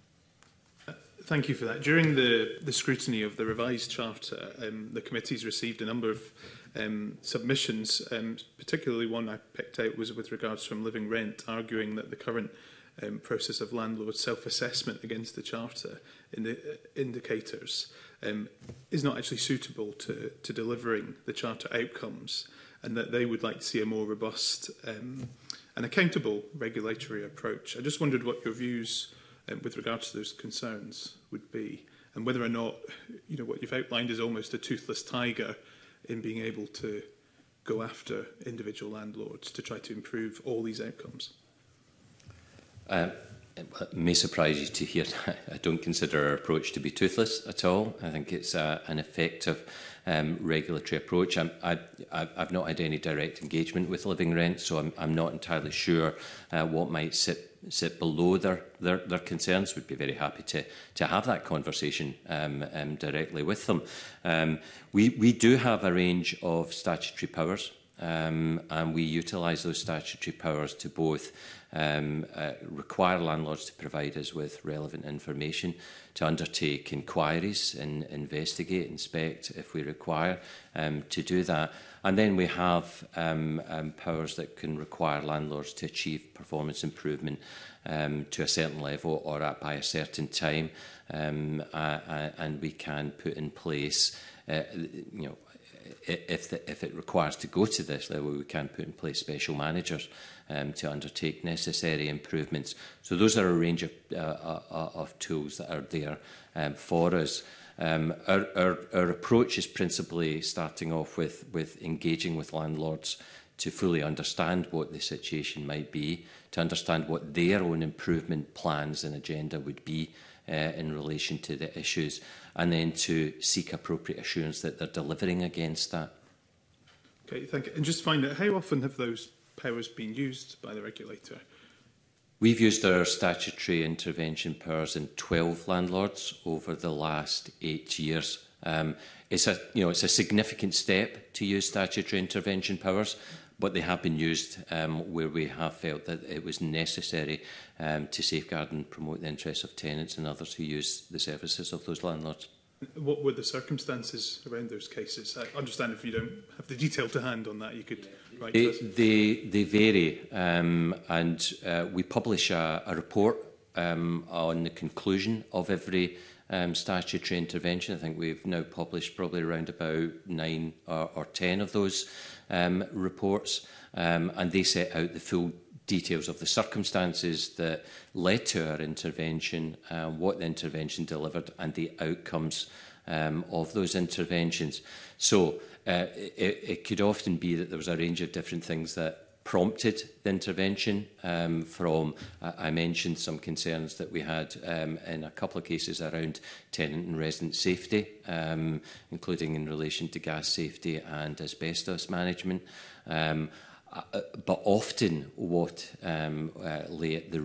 Thank you for that. During the, the scrutiny of the revised Charter, um, the committee's received a number of um, submissions, um, particularly one I picked out was with regards from Living Rent, arguing that the current um, process of landlord self-assessment against the Charter in the uh, indicators um, is not actually suitable to, to delivering the Charter outcomes, and that they would like to see a more robust um, and accountable regulatory approach. I just wondered what your views um, with regards to those concerns would be, and whether or not, you know, what you've outlined is almost a toothless tiger in being able to go after individual landlords to try to improve all these outcomes. Uh, it may surprise you to hear that I don't consider our approach to be toothless at all. I think it's uh, an effective um, regulatory approach. I'm, I, I've not had any direct engagement with Living Rent, so I'm, I'm not entirely sure uh, what might sit sit below their, their, their concerns. Would be very happy to, to have that conversation um, um, directly with them. Um, we, we do have a range of statutory powers, um, and we utilise those statutory powers to both um, uh, require landlords to provide us with relevant information, to undertake inquiries and investigate, inspect if we require um, to do that. And then we have um, um, powers that can require landlords to achieve performance improvement um, to a certain level or at, by a certain time, um, uh, uh, and we can put in place, uh, you know, if, the, if it requires to go to this level, we can put in place special managers um, to undertake necessary improvements. So those are a range of, uh, uh, of tools that are there um, for us. Um, our, our, our approach is principally starting off with, with engaging with landlords to fully understand what the situation might be, to understand what their own improvement plans and agenda would be uh, in relation to the issues, and then to seek appropriate assurance that they're delivering against that. Okay, thank you. And just find out, how often have those powers been used by the regulator? We've used our statutory intervention powers in twelve landlords over the last eight years. Um, it's a, you know, it's a significant step to use statutory intervention powers, but they have been used um, where we have felt that it was necessary um, to safeguard and promote the interests of tenants and others who use the services of those landlords. What were the circumstances around those cases? I understand if you don't have the detail to hand on that, you could write They, to us. they, they vary, um, and uh, we publish a, a report um, on the conclusion of every um, statutory intervention. I think we've now published probably around about nine or, or ten of those um, reports, um, and they set out the full details of the circumstances that led to our intervention, uh, what the intervention delivered, and the outcomes um, of those interventions. So uh, it, it could often be that there was a range of different things that prompted the intervention. Um, from, uh, I mentioned some concerns that we had um, in a couple of cases around tenant and resident safety, um, including in relation to gas safety and asbestos management. Um, Uh, but often what um, uh, lay at the root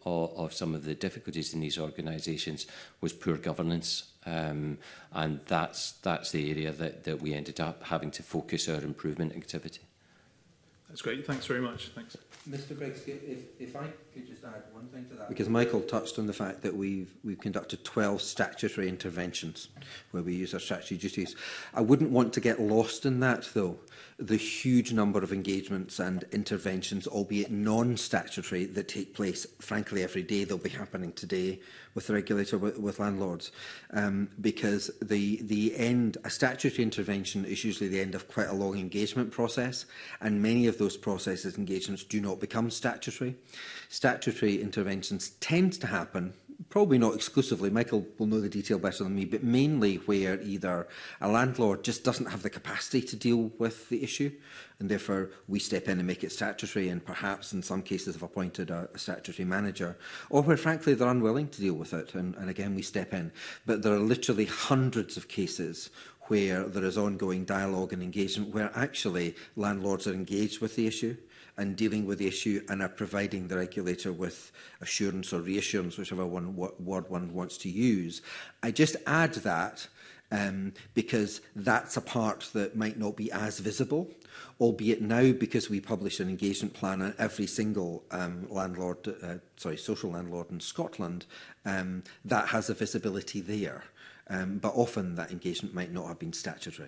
of, of some of the difficulties in these organisations was poor governance. Um, and that's, that's the area that, that we ended up having to focus our improvement activity. That's great. Thanks very much. Thanks. Mr Briggs, if, if I could just add one thing to that. Because Michael touched on the fact that we've, we've conducted twelve statutory interventions where we use our statutory duties. I wouldn't want to get lost in that, though. The huge number of engagements and interventions, albeit non-statutory, that take place, frankly, every day. They'll be happening today with the regulator, with, with landlords. Um, because the, the end, a statutory intervention is usually the end of quite a long engagement process, and many of those processes, engagements, do not become statutory. Statutory interventions tend to happen, probably not exclusively, Michael will know the detail better than me, but mainly where either a landlord just doesn't have the capacity to deal with the issue, and therefore we step in and make it statutory, and perhaps in some cases have appointed a, a statutory manager, or where frankly they're unwilling to deal with it, and, and again we step in. But there are literally hundreds of cases where there is ongoing dialogue and engagement, where actually landlords are engaged with the issue and dealing with the issue and are providing the regulator with assurance or reassurance, whichever one word one wants to use. I just add that um, because that's a part that might not be as visible, albeit now, because we publish an engagement plan on every single um, landlord, uh, sorry, social landlord in Scotland, um, that has a visibility there. Um, but often that engagement might not have been statutory.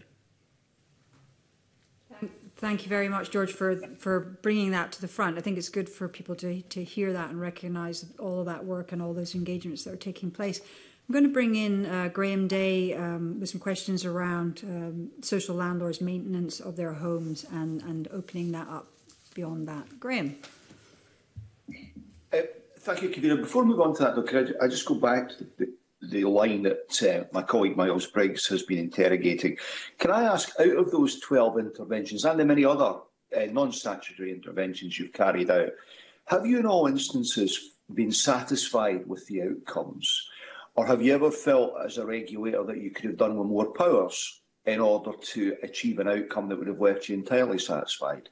Thank you very much, George, for, for bringing that to the front. I think it's good for people to, to hear that and recognise all of that work and all those engagements that are taking place. I'm going to bring in uh, Graham Day um, with some questions around um, social landlords' maintenance of their homes and, and opening that up beyond that. Graham. Uh, thank you, Convener. Before we move on to that, though, could I, I just go back to the, the line that uh, my colleague Miles Briggs has been interrogating. Can I ask, out of those twelve interventions and the many other uh, non-statutory interventions you've carried out, have you in all instances been satisfied with the outcomes? Or have you ever felt as a regulator that you could have done with more powers in order to achieve an outcome that would have left you entirely satisfied?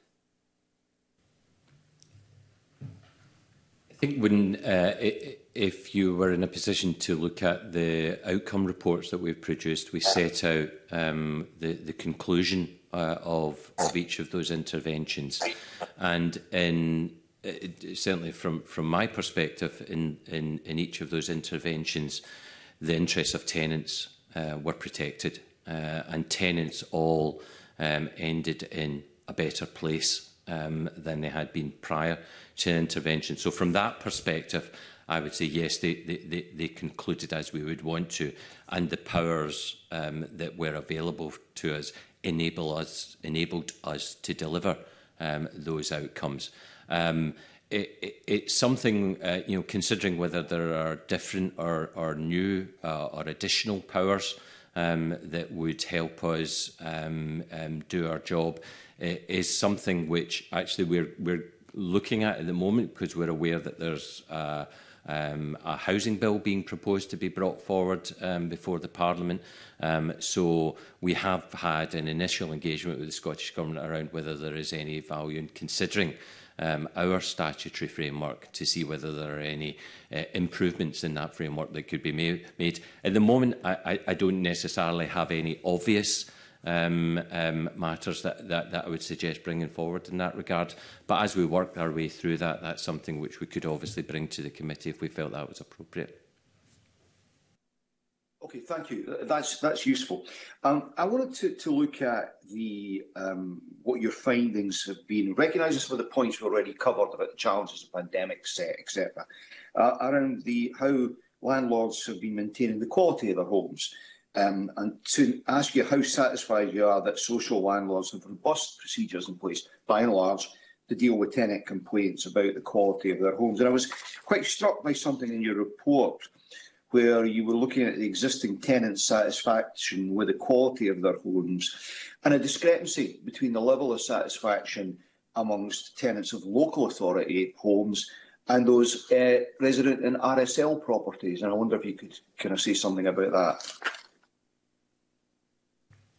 I think when, uh, if you were in a position to look at the outcome reports that we've produced, we set out um, the, the conclusion uh, of, of each of those interventions. And in, it, certainly from, from my perspective, in, in, in each of those interventions, the interests of tenants uh, were protected, uh, and tenants all um, ended in a better place um, than they had been prior to intervention. So from that perspective, I would say yes, they, they, they, they concluded as we would want to, and the powers um, that were available to us enable us enabled us to deliver um, those outcomes. Um, it, it, it's something, uh, you know, considering whether there are different or, or new uh, or additional powers um, that would help us um, um, do our job, it is something which actually we're, we're looking at at the moment, because we're aware that there's uh, um, a housing bill being proposed to be brought forward um, before the Parliament. Um, so we have had an initial engagement with the Scottish Government around whether there is any value in considering um, our statutory framework to see whether there are any uh, improvements in that framework that could be ma made. At the moment, I, I, I don't necessarily have any obvious Um, um, matters that, that, that I would suggest bringing forward in that regard. But as we work our way through that, that's something which we could obviously bring to the committee if we felt that was appropriate. Okay, thank you. That's that's useful. Um, I wanted to, to look at the um, what your findings have been, recognising some of the points we've already covered about the challenges of pandemics, et cetera, uh, around the how landlords have been maintaining the quality of their homes. Um, and to ask you how satisfied you are that social landlords have robust procedures in place, by and large, to deal with tenant complaints about the quality of their homes. And I was quite struck by something in your report where you were looking at the existing tenant satisfaction with the quality of their homes and a discrepancy between the level of satisfaction amongst tenants of local authority homes and those uh, resident in R S L properties. And I wonder if you could kind of say something about that.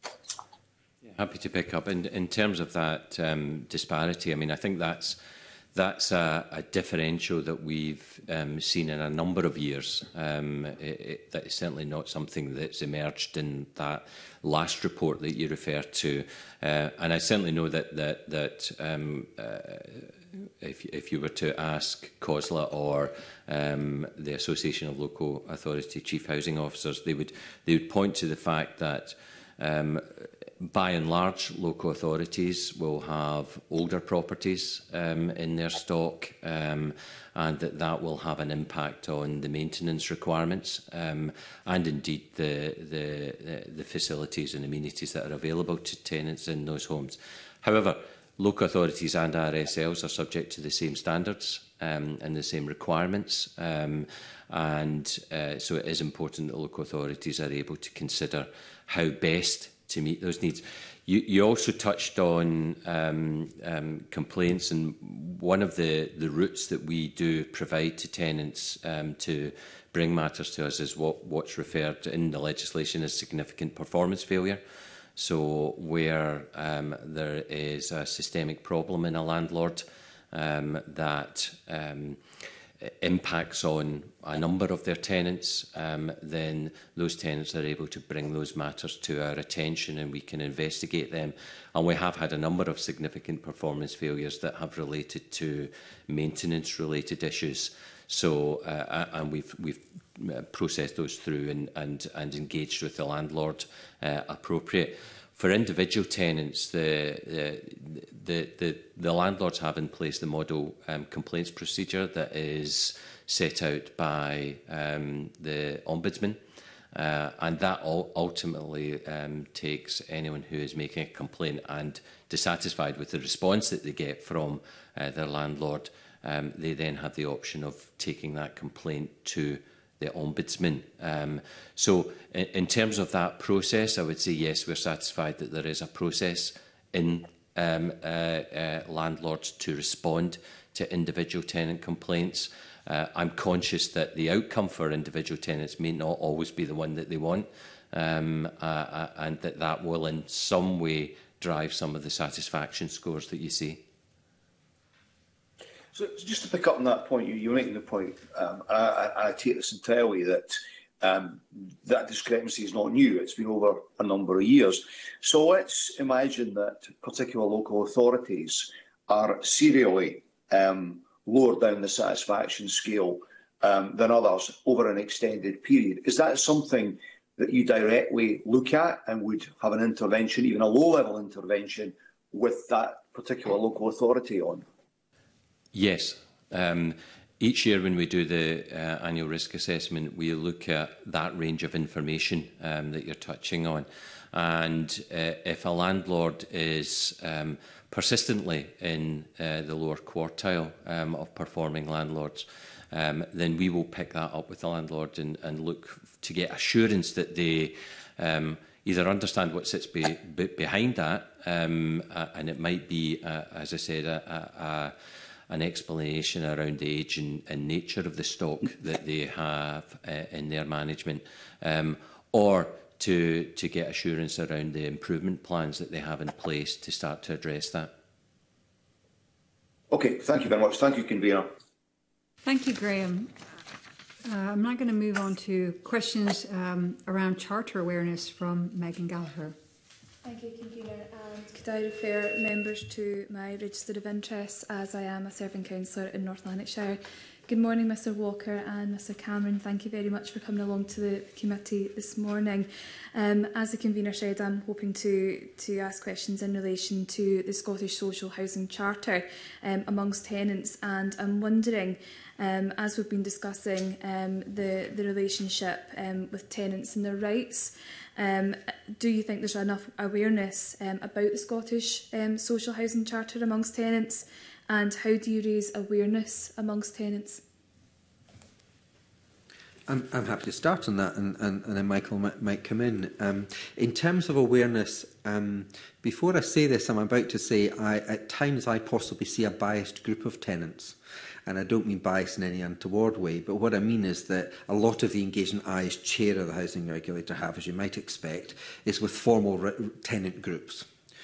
Happy to pick up. In, in terms of that um, disparity, I mean, I think that's that's a, a differential that we've um, seen in a number of years. Um, it, it, that is certainly not something that's emerged in that last report that you refer to. Uh, and I certainly know that, that, that um, uh, if, if you were to ask COSLA or um, the Association of Local Authority Chief Housing Officers, they would, they would point to the fact that um, by and large, local authorities will have older properties um, in their stock, um, and that that will have an impact on the maintenance requirements um, and indeed the, the, the facilities and amenities that are available to tenants in those homes. However, local authorities and R S Ls are subject to the same standards um, and the same requirements, um, and uh, so it is important that local authorities are able to consider how best to meet those needs. You, you also touched on um, um, complaints, and one of the, the routes that we do provide to tenants um, to bring matters to us is what, what's referred to in the legislation as significant performance failure. So where um, there is a systemic problem in a landlord um, that um, impacts on a number of their tenants, um, then those tenants are able to bring those matters to our attention and we can investigate them. And we have had a number of significant performance failures that have related to maintenance-related issues. So, uh, and we've, we've processed those through and, and, and engaged with the landlord uh, appropriate. For individual tenants, the, the, the, the landlords have in place the model um, complaints procedure that is set out by um, the Ombudsman, uh, and that ultimately um, takes anyone who is making a complaint and dissatisfied with the response that they get from uh, their landlord. Um, they then have the option of taking that complaint to the Ombudsman. Um, so in, in terms of that process, I would say yes, we're satisfied that there is a process in um, uh, uh, landlords to respond to individual tenant complaints. Uh, I'm conscious that the outcome for individual tenants may not always be the one that they want, um, uh, uh, and that that will in some way drive some of the satisfaction scores that you see. So just to pick up on that point, you, you're making the point, um, and I, I, I take this entirely, that um, that discrepancy is not new. It's been over a number of years. So let's imagine that particular local authorities are serially um, lower down the satisfaction scale um, than others over an extended period. Is that something that you directly look at and would have an intervention, even a low-level intervention, with that particular local authority on? Yes. Um, each year when we do the uh, annual risk assessment, we look at that range of information um, that you're touching on. And uh, if a landlord is um, persistently in uh, the lower quartile um, of performing landlords, um, then we will pick that up with the landlord and, and look to get assurance that they um, either understand what sits be, be behind that, um, uh, and it might be, uh, as I said, a, a, a an explanation around the age and, and nature of the stock that they have uh, in their management, um, or to, to get assurance around the improvement plans that they have in place to start to address that. Okay, thank you very much. Thank you, Convener. Thank you, Graham. Uh, I'm now going to move on to questions um, around charter awareness from Megan Gallagher. Thank you, Convener. And could I refer members to my register of interests, as I am a serving councillor in North Lanarkshire. Good morning, Mr Walker and Mr Cameron. Thank you very much for coming along to the committee this morning. Um, as the convener said, I'm hoping to, to ask questions in relation to the Scottish Social Housing Charter um, amongst tenants, and I'm wondering, um, as we've been discussing um, the, the relationship um, with tenants and their rights, Um, do you think there's enough awareness um, about the Scottish um, Social Housing Charter amongst tenants, and how do you raise awareness amongst tenants? I'm, I'm happy to start on that, and, and, and then Michael might, might come in. Um, in terms of awareness, um, before I say this, I'm about to say I, at times I possibly see a biased group of tenants. And I don't mean bias in any untoward way, but what I mean is that a lot of the engagement I, as chair of the housing regulator, have, as you might expect, is with formal tenant groups.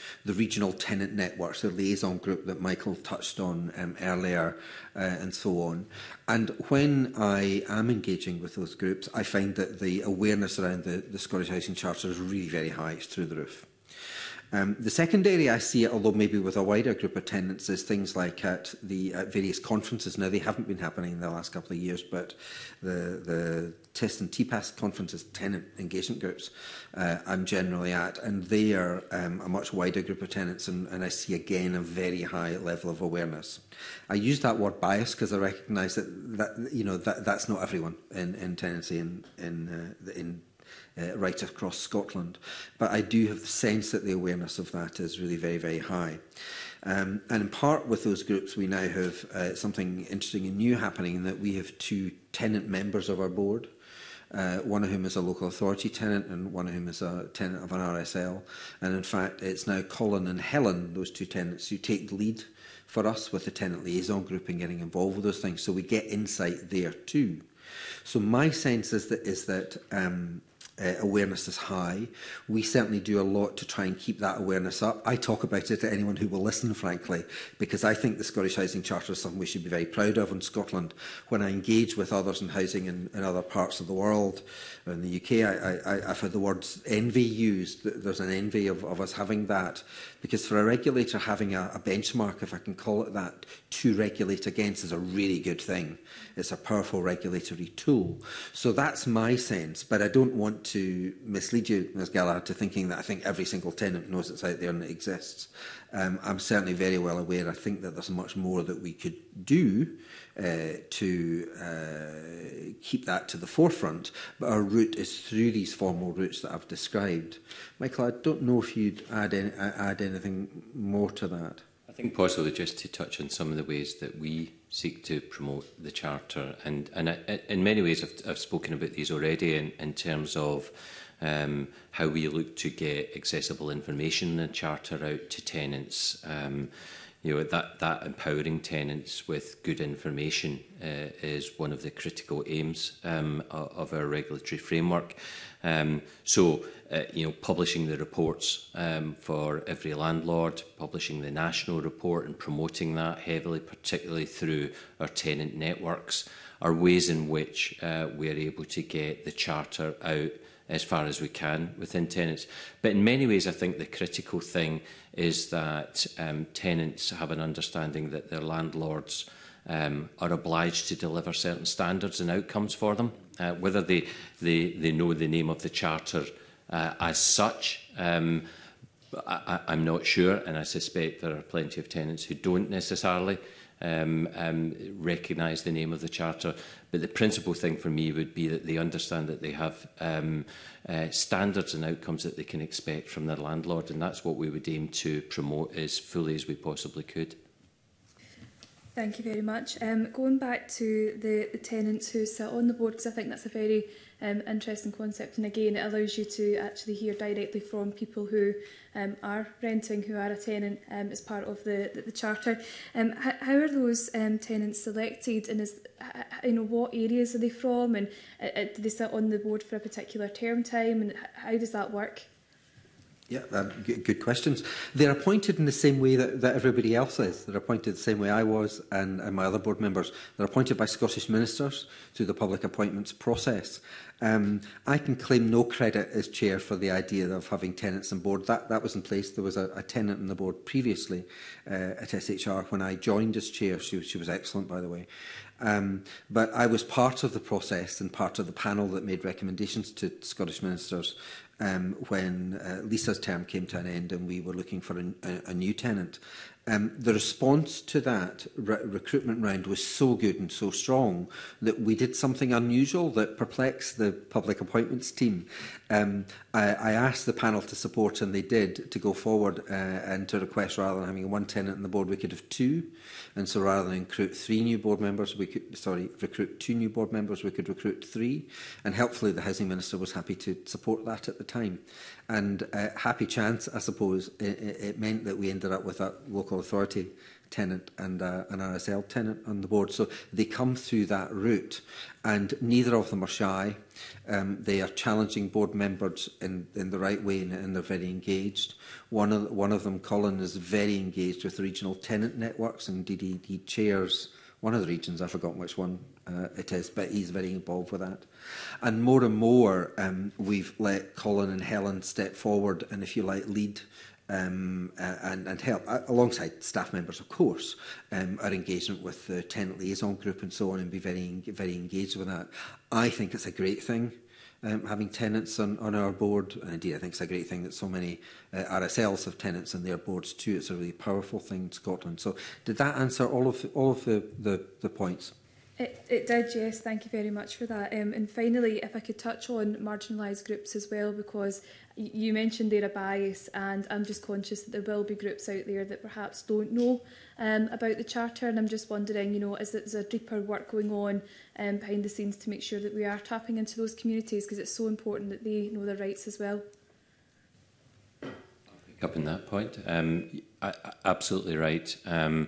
the regional tenant networks, the liaison group that Michael touched on um, earlier, uh, and so on. And when I am engaging with those groups, I find that the awareness around the, the Scottish Housing Charter is really very high. It's through the roof. Um, the second area I see it, although maybe with a wider group of tenants, is things like at the at various conferences. Now, they haven't been happening in the last couple of years, but the, the TIS and T PAS conferences, tenant engagement groups, uh, I'm generally at, and they are um, a much wider group of tenants, and, and I see again a very high level of awareness. I use that word bias because I recognise that, that you know that that's not everyone in, in tenancy in in uh, in Uh, right across Scotland. But I do have the sense that the awareness of that is really very, very high. Um, and in part with those groups, we now have uh, something interesting and new happening in that we have two tenant members of our board, uh, one of whom is a local authority tenant and one of whom is a tenant of an R S L. And in fact, it's now Colin and Helen, those two tenants, who take the lead for us with the tenant liaison group and getting involved with those things. So we get insight there too. So my sense is that, is that um, Uh, awareness is high. We certainly do a lot to try and keep that awareness up. I talk about it to anyone who will listen, frankly, because I think the Scottish Housing Charter is something we should be very proud of in Scotland. When I engage with others in housing in, in other parts of the world, in the U K, I, I, I've had the words envy used. There's an envy of, of us having that, because for a regulator, having a, a benchmark, if I can call it that, to regulate against is a really good thing. It's a powerful regulatory tool. So that's my sense, but I don't want to mislead you, Miz Gallagher, to thinking that I think every single tenant knows it's out there and it exists. Um, I'm certainly very well aware. I think that there's much more that we could do uh, to uh, keep that to the forefront, but our route is through these formal routes that I've described. Michael, I don't know if you'd add, any, add anything more to that. I think possibly just to touch on some of the ways that we seek to promote the Charter, and, and I, in many ways I've, I've spoken about these already in, in terms of um, how we look to get accessible information in the Charter out to tenants. Um, you know, that, that empowering tenants with good information uh, is one of the critical aims um, of, of our regulatory framework. Um, so, uh, you know, publishing the reports um, for every landlord, publishing the national report and promoting that heavily, particularly through our tenant networks, are ways in which uh, we are able to get the Charter out as far as we can within tenants. But in many ways, I think the critical thing is that um, tenants have an understanding that their landlords um, are obliged to deliver certain standards and outcomes for them. Uh, whether they, they, they know the name of the Charter uh, as such, um, I, I'm not sure, and I suspect there are plenty of tenants who don't necessarily um, um, recognise the name of the Charter. But the principal thing for me would be that they understand that they have um, uh, standards and outcomes that they can expect from their landlord, and that's what we would aim to promote as fully as we possibly could. Thank you very much. Um, going back to the, the tenants who sit on the board, because I think that's a very um, interesting concept, and again it allows you to actually hear directly from people who um, are renting, who are a tenant um, as part of the, the, the Charter. Um, how, how are those um, tenants selected, and is, you know, what areas are they from, and uh, do they sit on the board for a particular term time, and how does that work? Yeah, um, good, good questions. They're appointed in the same way that, that everybody else is. They're appointed the same way I was and, and my other board members. They're appointed by Scottish ministers through the public appointments process. Um, I can claim no credit as chair for the idea of having tenants on board. That, that was in place. There was a, a tenant on the board previously uh, at S H R when I joined as chair. She, she was excellent, by the way. Um, but I was part of the process and part of the panel that made recommendations to Scottish ministers um, when uh, Lisa's term came to an end and we were looking for a, a, a new tenant. Um, the response to that re recruitment round was so good and so strong that we did something unusual that perplexed the public appointments team. Um, I, I asked the panel to support, and they did, to go forward uh, and to request, rather than having one tenant on the board, we could have two. And so rather than recruit three new board members, we could, sorry, recruit two new board members, we could recruit three. And helpfully the Housing Minister was happy to support that at the the time. And uh, happy chance, I suppose, it, it meant that we ended up with a local authority tenant and uh, an R S L tenant on the board. So they come through that route, and neither of them are shy. Um, they are challenging board members in, in the right way, and, and they're very engaged. One of, one of them, Colin, is very engaged with regional tenant networks, and indeed he, he chairs one of the regions, I've forgotten which one uh, it is, but he's very involved with that. And more and more, um, we've let Colin and Helen step forward and, if you like, lead um, uh, and, and help, uh, alongside staff members, of course, um, our engagement with the tenant liaison group and so on, and be very, very engaged with that. I think it's a great thing. Um, having tenants on, on our board, and indeed I think it's a great thing that so many uh, R S Ls have tenants on their boards too. It's a really powerful thing in Scotland. So did that answer all of, all of the, the, the points? It, it did, yes. Thank you very much for that. Um, and finally, if I could touch on marginalised groups as well, because you mentioned they're a bias, and I'm just conscious that there will be groups out there that perhaps don't know um, about the Charter, and I'm just wondering, you know, is there deeper work going on um, behind the scenes to make sure that we are tapping into those communities, because it's so important that they know their rights as well? I'll pick up on that point. Um, I, I, absolutely right. Um,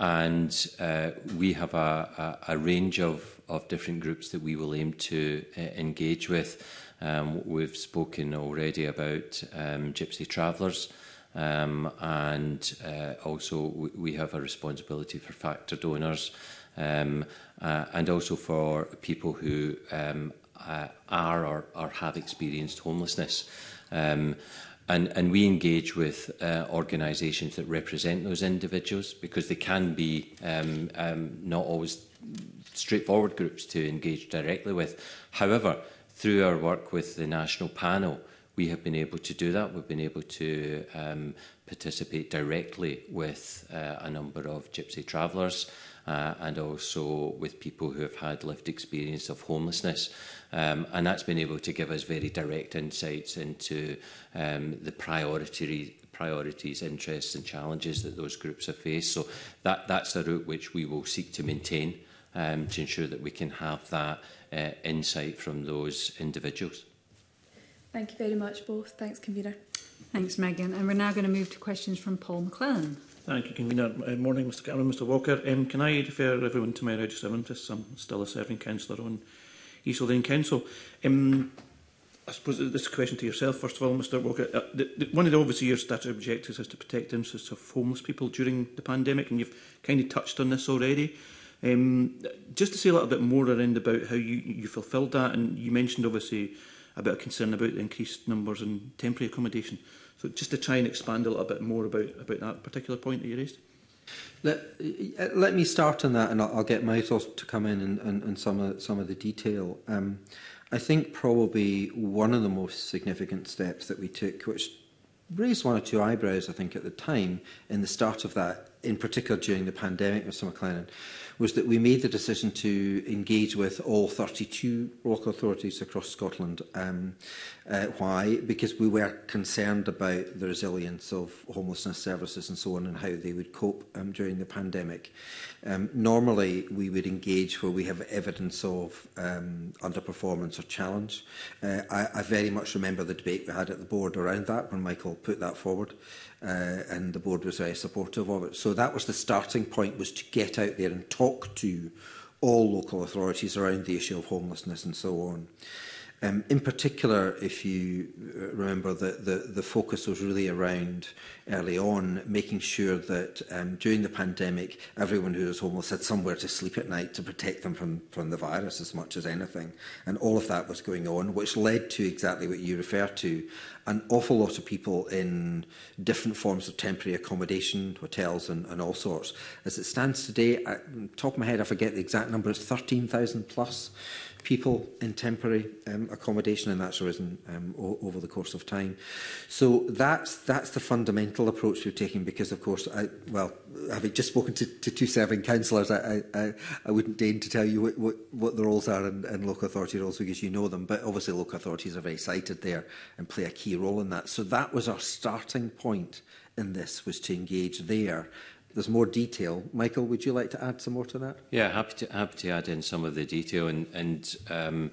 and uh, we have a, a, a range of, of different groups that we will aim to uh, engage with. Um, we've spoken already about um, Gypsy Travellers, um, and uh, also we, we have a responsibility for factor donors, um, uh, and also for people who um, uh, are or, or have experienced homelessness. Um, And, and we engage with uh, organisations that represent those individuals, because they can be um, um, not always straightforward groups to engage directly with. However, through our work with the National Panel, we have been able to do that. We've been able to um, participate directly with uh, a number of Gypsy Travellers, uh, and also with people who have had lived experience of homelessness. Um, and that's been able to give us very direct insights into um, the priority, priorities, interests and challenges that those groups have faced. So that, that's a route which we will seek to maintain, um, to ensure that we can have that uh, insight from those individuals. Thank you very much both. Thanks, Convener. Thanks, Megan. And we're now going to move to questions from Paul McClellan. Thank you, Convener. Uh, morning, Mr Cameron, Mr Walker. Um, can I refer everyone to my register of interests? I'm still a serving councillor on East Lothian Council. Um, I suppose this is a question to yourself, first of all, Mr Walker. Uh, the, the, one of the obviously your statutory objectives is to protect the interests of homeless people during the pandemic, and you've kind of touched on this already. Um, just to say a little bit more around about how you, you fulfilled that, and you mentioned obviously a bit of concern about the increased numbers in temporary accommodation. So just to try and expand a little bit more about, about that particular point that you raised. Let, let me start on that, and I'll, I'll get Michael to come in and, and, and some of some of the detail. Um, I think probably one of the most significant steps that we took, which raised one or two eyebrows, I think, at the time, in the start of that, in particular during the pandemic, Mr McLennan, was that we made the decision to engage with all thirty-two local authorities across Scotland. Um, uh, why? Because we were concerned about the resilience of homelessness services and so on, and how they would cope um, during the pandemic. Um, normally, we would engage where we have evidence of um, underperformance or challenge. Uh, I, I very much remember the debate we had at the board around that when Michael put that forward. Uh, and the board was very supportive of it. So that was the starting point, was to get out there and talk to all local authorities around the issue of homelessness and so on. Um, in particular, if you remember, the, the, the focus was really around early on making sure that um, during the pandemic, everyone who was homeless had somewhere to sleep at night to protect them from, from the virus as much as anything. And all of that was going on, which led to exactly what you refer to, an awful lot of people in different forms of temporary accommodation, hotels and, and all sorts. As it stands today, at the top of my head, I forget the exact number, it's thirteen thousand plus people in temporary um, accommodation, and that's risen um, over the course of time. So that's that's the fundamental approach we're taking, because, of course, I, well, having just spoken to, to two serving councillors, I, I, I wouldn't deign to tell you what, what, what the roles are in, in local authority roles, because you know them, but obviously local authorities are very cited there and play a key role in that. So that was our starting point in this, was to engage there. There's more detail. Michael, would you like to add some more to that? Yeah, happy to happy to add in some of the detail, and and um,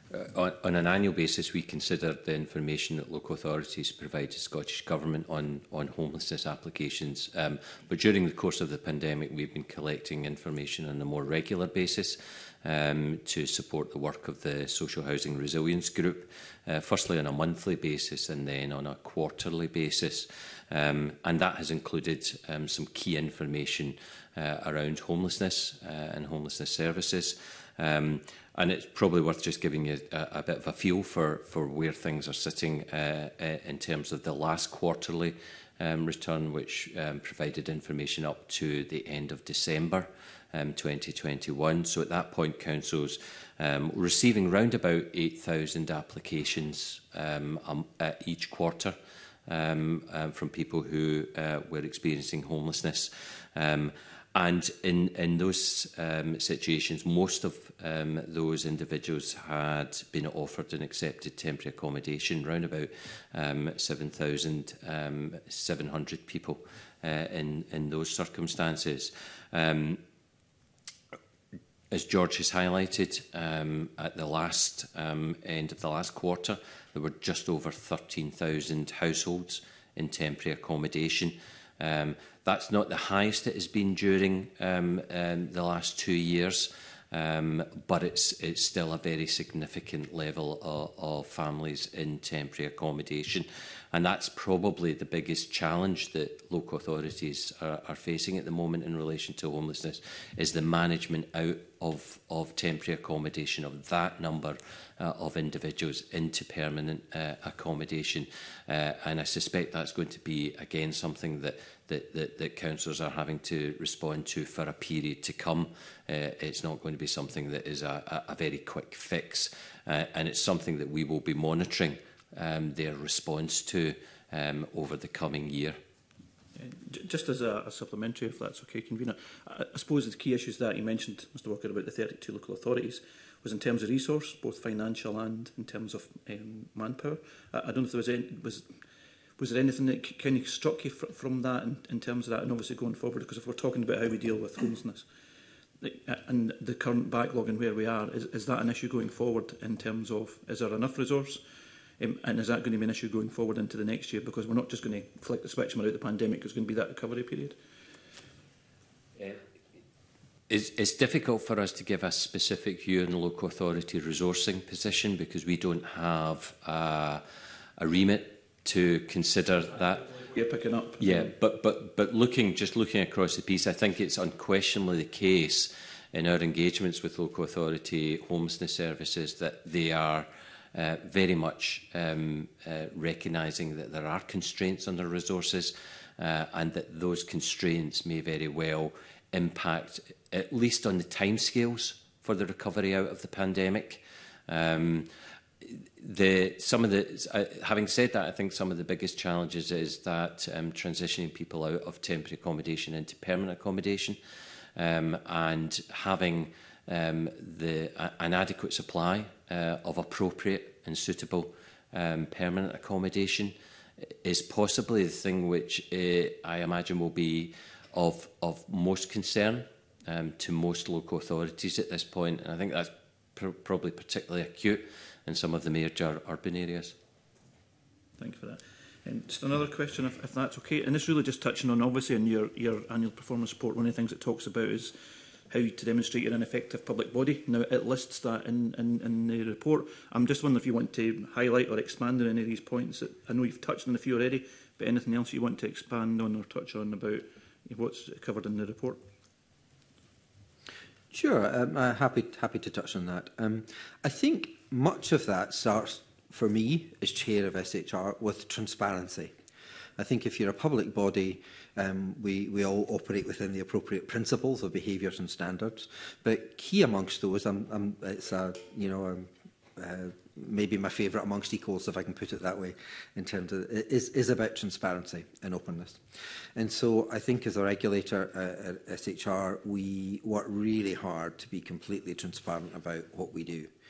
Uh, on, on an annual basis, we consider the information that local authorities provide to Scottish Government on, on homelessness applications. Um, but during the course of the pandemic, we've been collecting information on a more regular basis um, to support the work of the Social Housing Resilience Group, uh, firstly on a monthly basis and then on a quarterly basis. Um, and that has included um, some key information uh, around homelessness uh, and homelessness services. Um, And it's probably worth just giving you a, a bit of a feel for, for where things are sitting uh, uh, in terms of the last quarterly um, return, which um, provided information up to the end of December um, twenty twenty-one. So at that point, councils um, were receiving round about eight thousand applications um, um, uh, each quarter um, um, from people who uh, were experiencing homelessness. Um, And in, in those um, situations, most of um, those individuals had been offered and accepted temporary accommodation, round about um, seven thousand seven hundred people uh, in, in those circumstances. Um, as George has highlighted, um, at the last um, end of the last quarter, there were just over thirteen thousand households in temporary accommodation. Um, that's not the highest it has been during um, um, the last two years, um, but it's, it's still a very significant level of, of families in temporary accommodation. And that's probably the biggest challenge that local authorities are, are facing at the moment in relation to homelessness, is the management out of, of temporary accommodation of that number uh, of individuals into permanent uh, accommodation. Uh, and I suspect that's going to be, again, something that, that, that, that councillors are having to respond to for a period to come. Uh, it's not going to be something that is a, a, a very quick fix. Uh, and it's something that we will be monitoring Um, their response to um, over the coming year. Uh, just as a, a supplementary, if that's okay, Convener, I, I suppose the key issues that you mentioned, Mr Walker, about the thirty-two local authorities was in terms of resource, both financial and in terms of um, manpower. I, I don't know if there was any, was, was there anything that kind of struck you fr from that in, in terms of that, and obviously going forward, because if we're talking about how we deal with homelessness and the current backlog and where we are, is, is that an issue going forward in terms of, is there enough resource? Um, and is that going to be an issue going forward into the next year? Because we're not just going to flick the switch out the pandemic, there's going to be that recovery period. Uh, it's, it's difficult for us to give a specific view on the local authority resourcing position, because we don't have uh, a remit to consider that. You're picking up. Yeah, but, but, but looking, just looking across the piece, I think it's unquestionably the case in our engagements with local authority homelessness services that they are Uh, very much um, uh, recognising that there are constraints on their resources uh, and that those constraints may very well impact, at least on the timescales for the recovery out of the pandemic. Um, the, some of the, uh, having said that, I think some of the biggest challenges is that um, transitioning people out of temporary accommodation into permanent accommodation um, and having um, the, uh, an adequate supply uh, of appropriate and suitable um, permanent accommodation is possibly the thing which uh, I imagine will be of, of most concern um, to most local authorities at this point. And I think that's pr probably particularly acute in some of the major urban areas. Thank you for that. And just another question, if, if that's okay. And this really just touching on, obviously, in your, your annual performance report, one of the things it talks about is how to demonstrate you're an effective public body. Now, it lists that in, in, in the report. I'm just wondering if you want to highlight or expand on any of these points. That I know you've touched on a few already, but anything else you want to expand on or touch on about what's covered in the report? Sure, um, uh, happy, happy to touch on that. Um, I think much of that starts, for me, as chair of S H R, with transparency. I think if you're a public body, um, we, we all operate within the appropriate principles of behaviours and standards. But key amongst those, um, um, it's a, you know, um, uh, maybe my favourite amongst equals, if I can put it that way, in terms of, is, is about transparency and openness. And so I think as a regulator uh, at S H R, we work really hard to be completely transparent about what we do.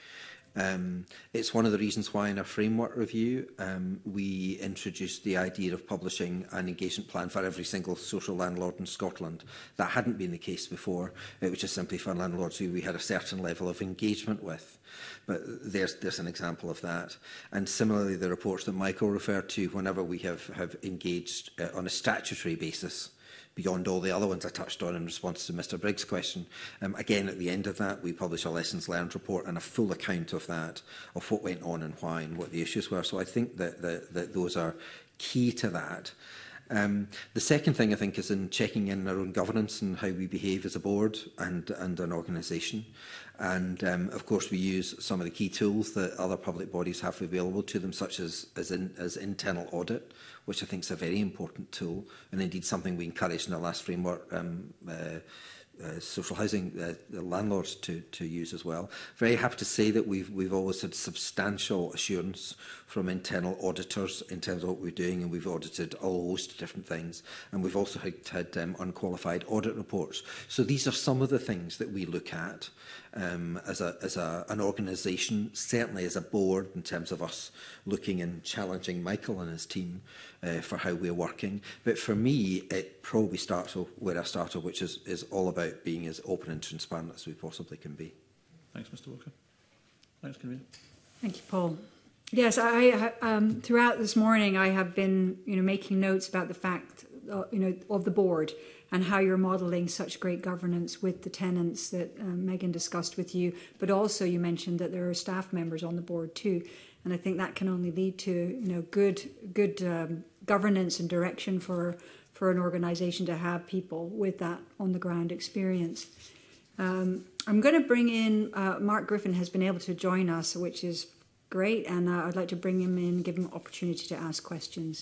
Um, it's one of the reasons why in our framework review um, we introduced the idea of publishing an engagement plan for every single social landlord in Scotland. That hadn't been the case before. It was just simply for landlords who we had a certain level of engagement with. But there's, there's an example of that. And similarly, the reports that Michael referred to, whenever we have, have engaged uh, on a statutory basis, beyond all the other ones I touched on in response to Mr Briggs' question. Um, again, at the end of that, we publish a lessons learned report and a full account of that, of what went on and why and what the issues were. So I think that, that, that those are key to that. Um, the second thing, I think, is in checking in our own governance and how we behave as a board and, and an organisation. And, um, of course, we use some of the key tools that other public bodies have available to them, such as, as, in, as internal audit, which I think is a very important tool, and indeed something we encouraged in our last framework, um, uh, uh, social housing uh, the landlords to, to use as well. Very happy to say that we've, we've always had substantial assurance from internal auditors in terms of what we're doing, and we've audited a whole host of different things, and we've also had, had um, unqualified audit reports. So these are some of the things that we look at um, as, a, as a, an organisation, certainly as a board, in terms of us looking and challenging Michael and his team uh, for how we're working. But for me, it probably starts where I started, which is, is all about being as open and transparent as we possibly can be. Thanks, Mr Walker. Thanks, Convener. Thank you, Paul. Yes, I um, throughout this morning I have been, you know, making notes about the fact, uh, you know, of the board and how you're modelling such great governance with the tenants that um, Megan discussed with you. But also, you mentioned that there are staff members on the board too, and I think that can only lead to, you know, good, good um, governance and direction for for an organisation to have people with that on the ground experience. Um, I'm going to bring in uh, Mark Griffin has been able to join us, which is great, and uh, I'd like to bring him in, give him an opportunity to ask questions.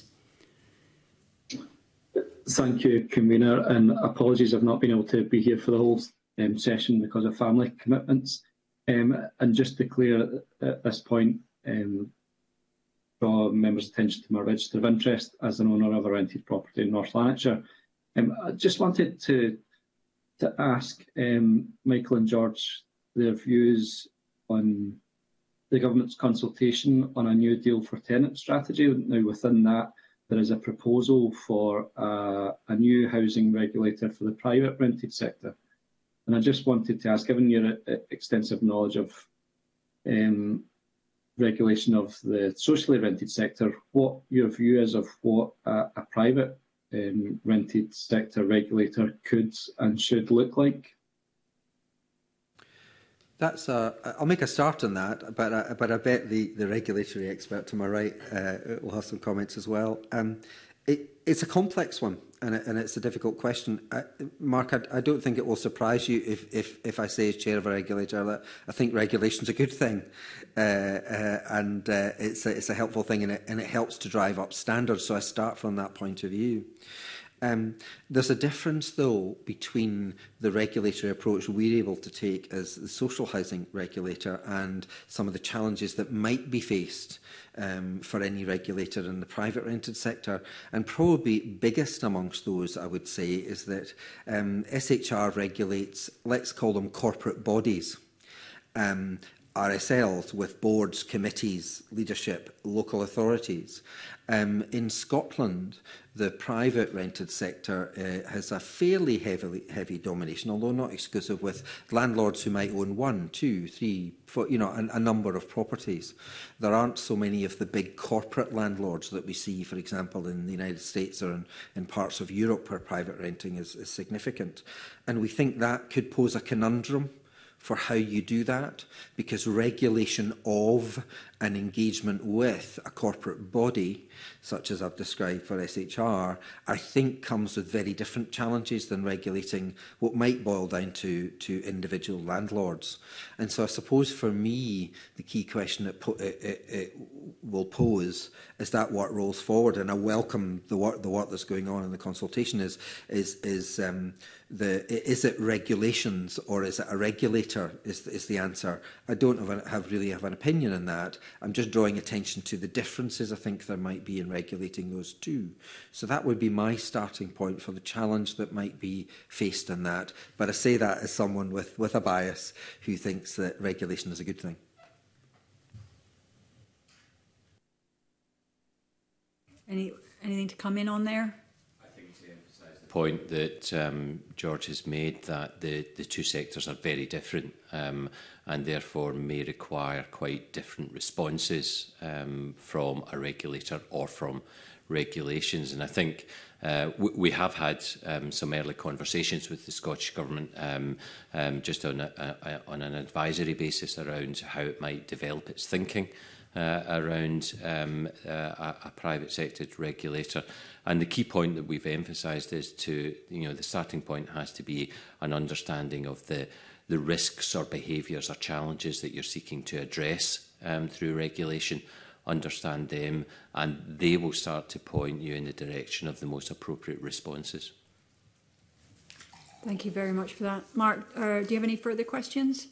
Thank you, Convener, and apologies I've not been able to be here for the whole um, session because of family commitments. Um, and just to clear at this point, um, draw members' attention to my register of interest as an owner of a rented property in North Lanarkshire. Um, I just wanted to, to ask um, Michael and George their views on the government's consultation on a new deal for tenant strategy. Now, within that, there is a proposal for uh, a new housing regulator for the private rented sector. And I just wanted to ask, given your uh, extensive knowledge of um, regulation of the socially rented sector, what your view is of what a, a private um, rented sector regulator could and should look like? That's a, I'll make a start on that, but I, but I bet the, the regulatory expert to my right uh, will have some comments as well. Um, it, it's a complex one, and, it, and it's a difficult question. I, Mark, I, I don't think it will surprise you if, if, if I say as chair of a regulator that I think regulation's a good thing, uh, uh, and uh, it's, a, it's a helpful thing, and it, and it helps to drive up standards. So I start from that point of view. Um, there's a difference, though, between the regulatory approach we're able to take as the social housing regulator and some of the challenges that might be faced um, for any regulator in the private rented sector. And probably biggest amongst those, I would say, is that um, S H R regulates, let's call them corporate bodies, um, R S Ls with boards, committees, leadership, local authorities. Um, in Scotland, the private rented sector uh, has a fairly heavily, heavy domination, although not exclusive, with landlords who might own one, two, three, four, you know, a, a number of properties. There aren't so many of the big corporate landlords that we see, for example, in the United States or in, in parts of Europe where private renting is, is significant. And we think that could pose a conundrum for how you do that, because regulation of an engagement with a corporate body, such as I've described for S H R, I think comes with very different challenges than regulating what might boil down to, to individual landlords. And so I suppose for me, the key question it, po it, it, it will pose is that what rolls forward, and I welcome the work, the work that's going on in the consultation, is, is, is um, the, is it regulations or is it a regulator is, is the answer. I don't have, a, have really have an opinion on that. I'm just drawing attention to the differences I think there might be in regulating those two. So that would be my starting point for the challenge that might be faced in that. But I say that as someone with, with a bias who thinks that regulation is a good thing. Any anything to come in on there? Point that um, George has made, that the, the two sectors are very different um, and therefore may require quite different responses um, from a regulator or from regulations. And I think uh, we, we have had um, some early conversations with the Scottish Government um, um, just on, a, a, on an advisory basis around how it might develop its thinking Uh, around um, uh, a, a private sector regulator. And the key point that we've emphasised is to, you know, the starting point has to be an understanding of the, the risks or behaviours or challenges that you're seeking to address um, through regulation, understand them, and they will start to point you in the direction of the most appropriate responses. Thank you very much for that. Mark, uh, do you have any further questions?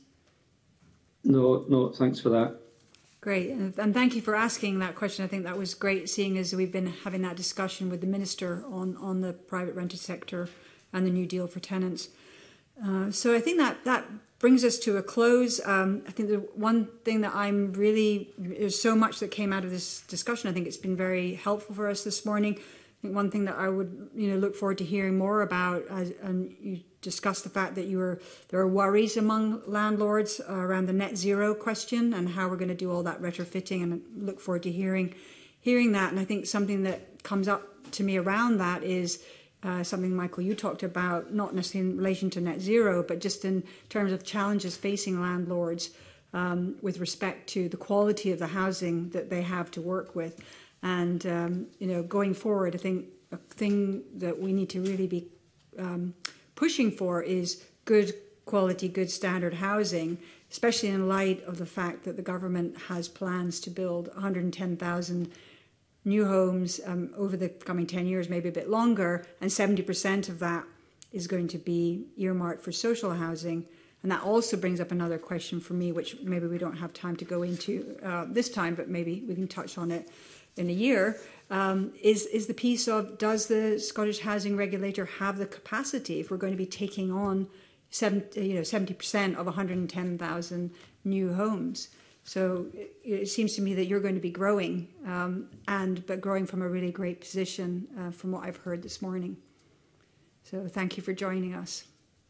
No, no, thanks for that. Great, and, and thank you for asking that question. I think that was great, seeing as we've been having that discussion with the Minister on, on the private rented sector and the new deal for tenants. Uh, so I think that that brings us to a close. Um, I think the one thing that I'm really, there's so much that came out of this discussion. I think it's been very helpful for us this morning. I think one thing that I would, you know, look forward to hearing more about, as, and you discussed the fact that you were, there are worries among landlords uh, around the net zero question and how we're going to do all that retrofitting, and I look forward to hearing, hearing that. And I think something that comes up to me around that is uh, something, Michael, you talked about, not necessarily in relation to net zero, but just in terms of challenges facing landlords um, with respect to the quality of the housing that they have to work with. And, um, you know, going forward, I think a thing that we need to really be um, pushing for is good quality, good standard housing, especially in light of the fact that the government has plans to build one hundred ten thousand new homes um, over the coming ten years, maybe a bit longer, and seventy percent of that is going to be earmarked for social housing. And that also brings up another question for me, which maybe we don't have time to go into uh, this time, but maybe we can touch on it in a year, um, is, is the piece of, does the Scottish Housing Regulator have the capacity, if we're going to be taking on seventy, you know, seventy percent of one hundred ten thousand new homes? So it, it seems to me that you're going to be growing, um, and but growing from a really great position uh, from what I've heard this morning. So thank you for joining us.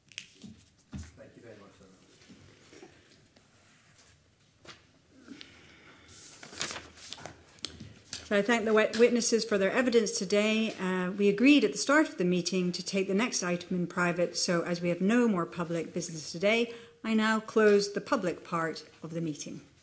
Thank you very much. So I thank the witnesses for their evidence today. Uh, we agreed at the start of the meeting to take the next item in private, so as we have no more public business today, I now close the public part of the meeting.